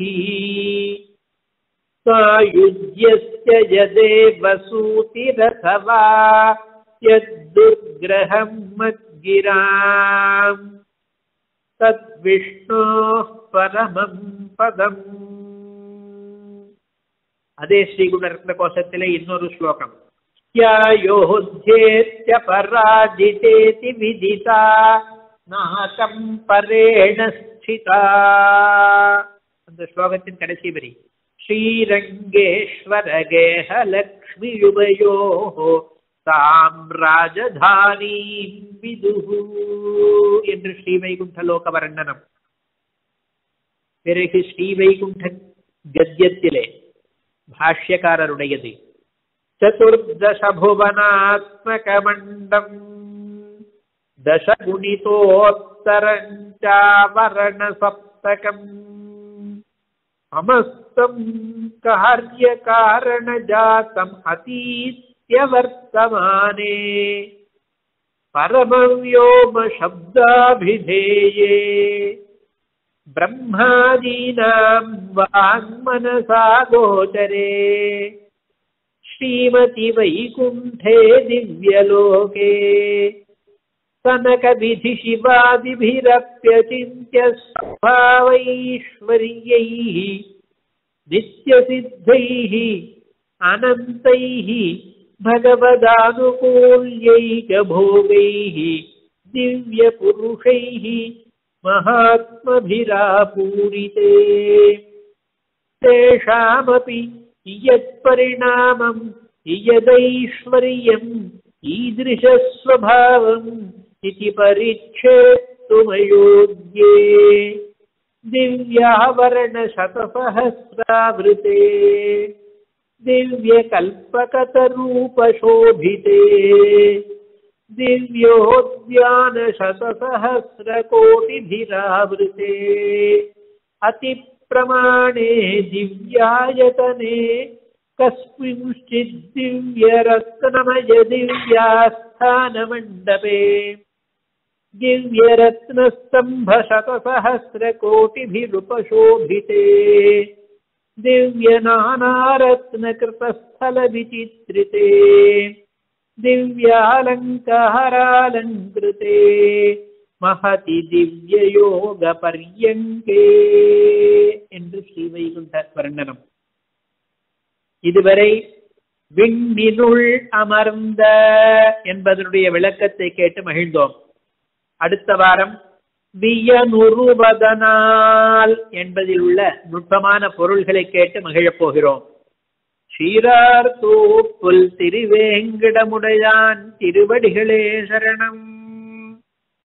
சாயுஜ்யஸ்ய யதேவ சூதிரதவா யத்துர்க்ரஹம் மத்கிராம் தத்விஷ்ணோः பரமம் பதம். அதே ஸ்ரீகுணரத்ன கோஷத்திலே இன்னொரு ஸ்லோகம். யோத்யேத்ய பராஜிதேதி விதிதா நாகம் பரேண ஸ்திதா. அந்த ஸ்லோகத்தின் கடைசி வரி. ஸ்ரீரங்கேஸ்வர கேஹ லக்ஷ்மி யுபயோஹோ தாம் ராஜதானீம் விதுஹு என்று ஸ்ரீவைகுண்ட லோக வர்ணனம். பிறகு ஸ்ரீவைகுண்ட கத்யத்திலே பாஷ்யக்காரருடையது. சதுர்தச புவனாத்மக மண்டம் தசகுணிதோத்தரஞ்சாவரண சப்தகம் அமஸ்தம் கார்ய காரண ஜாதம் அதீத்ய வர்த்தமானே பரமவ்யோம சப்தாபிதேயே பிரம்மாதீனாம் வாங்மனசா கோச்சரே ஸ்ரீமதி வைகுண்டே திவ்யலோகே சனக விதி சிவாதிபிரப்யசிந்த்ய ஸ்வபாவைஸ்வர்யைः நித்யசித்தைः அனந்தைः பகவதானுகூல்யைகபோகைः திவ்யபுருஷைः மகாத்மபிராபூரிதே தேஷாமபி இயத்பரிணாமம் இயதைஸ்வர்யம் ஈத்ருஷஸ்வபாவம் இதி பரிச்சேத்துமயோக்யே திவ்யாவரண சதசஹஸ்ராவ்ருதே திவ்யகல்பகதரூபசோபிதே திவ்யோத்யான சதசஹஸ்ரகோட்டிபிராவ்ருதே அதிப்பிரமாணே திவ்யாயதனே கஸ்மின்ச்சித் திவ்யரத்னமய திவ்யாஸ்தானமண்டபே திவ்யரத்னஸ்தம்ப சதசஹஸ்ரகோட்டிபிருபசோபிதே திவ்யநானாரத்னகிருதஸ்தலவிசித்ரிதே திவ்யாலங்காராலங்கிருதே மஹதி திவ்யயோக பர்யங்கே என்று ஸ்ரீவைகுண்ட வர்ணனம். இதுவரை விண்ணினுள் அமர்ந்த என்பதனுடைய விளக்கத்தை கேட்டு மகிழ்ந்தோம். அடுத்த வாரம் வியனுருவதனால் என்பதில் உள்ள நுட்பமான பொருள்களை கேட்டு மகிழப் போகிறோம். சீரார் தூப்புல் திருவேங்கடமுடையான் திருவடிகளே சரணம்.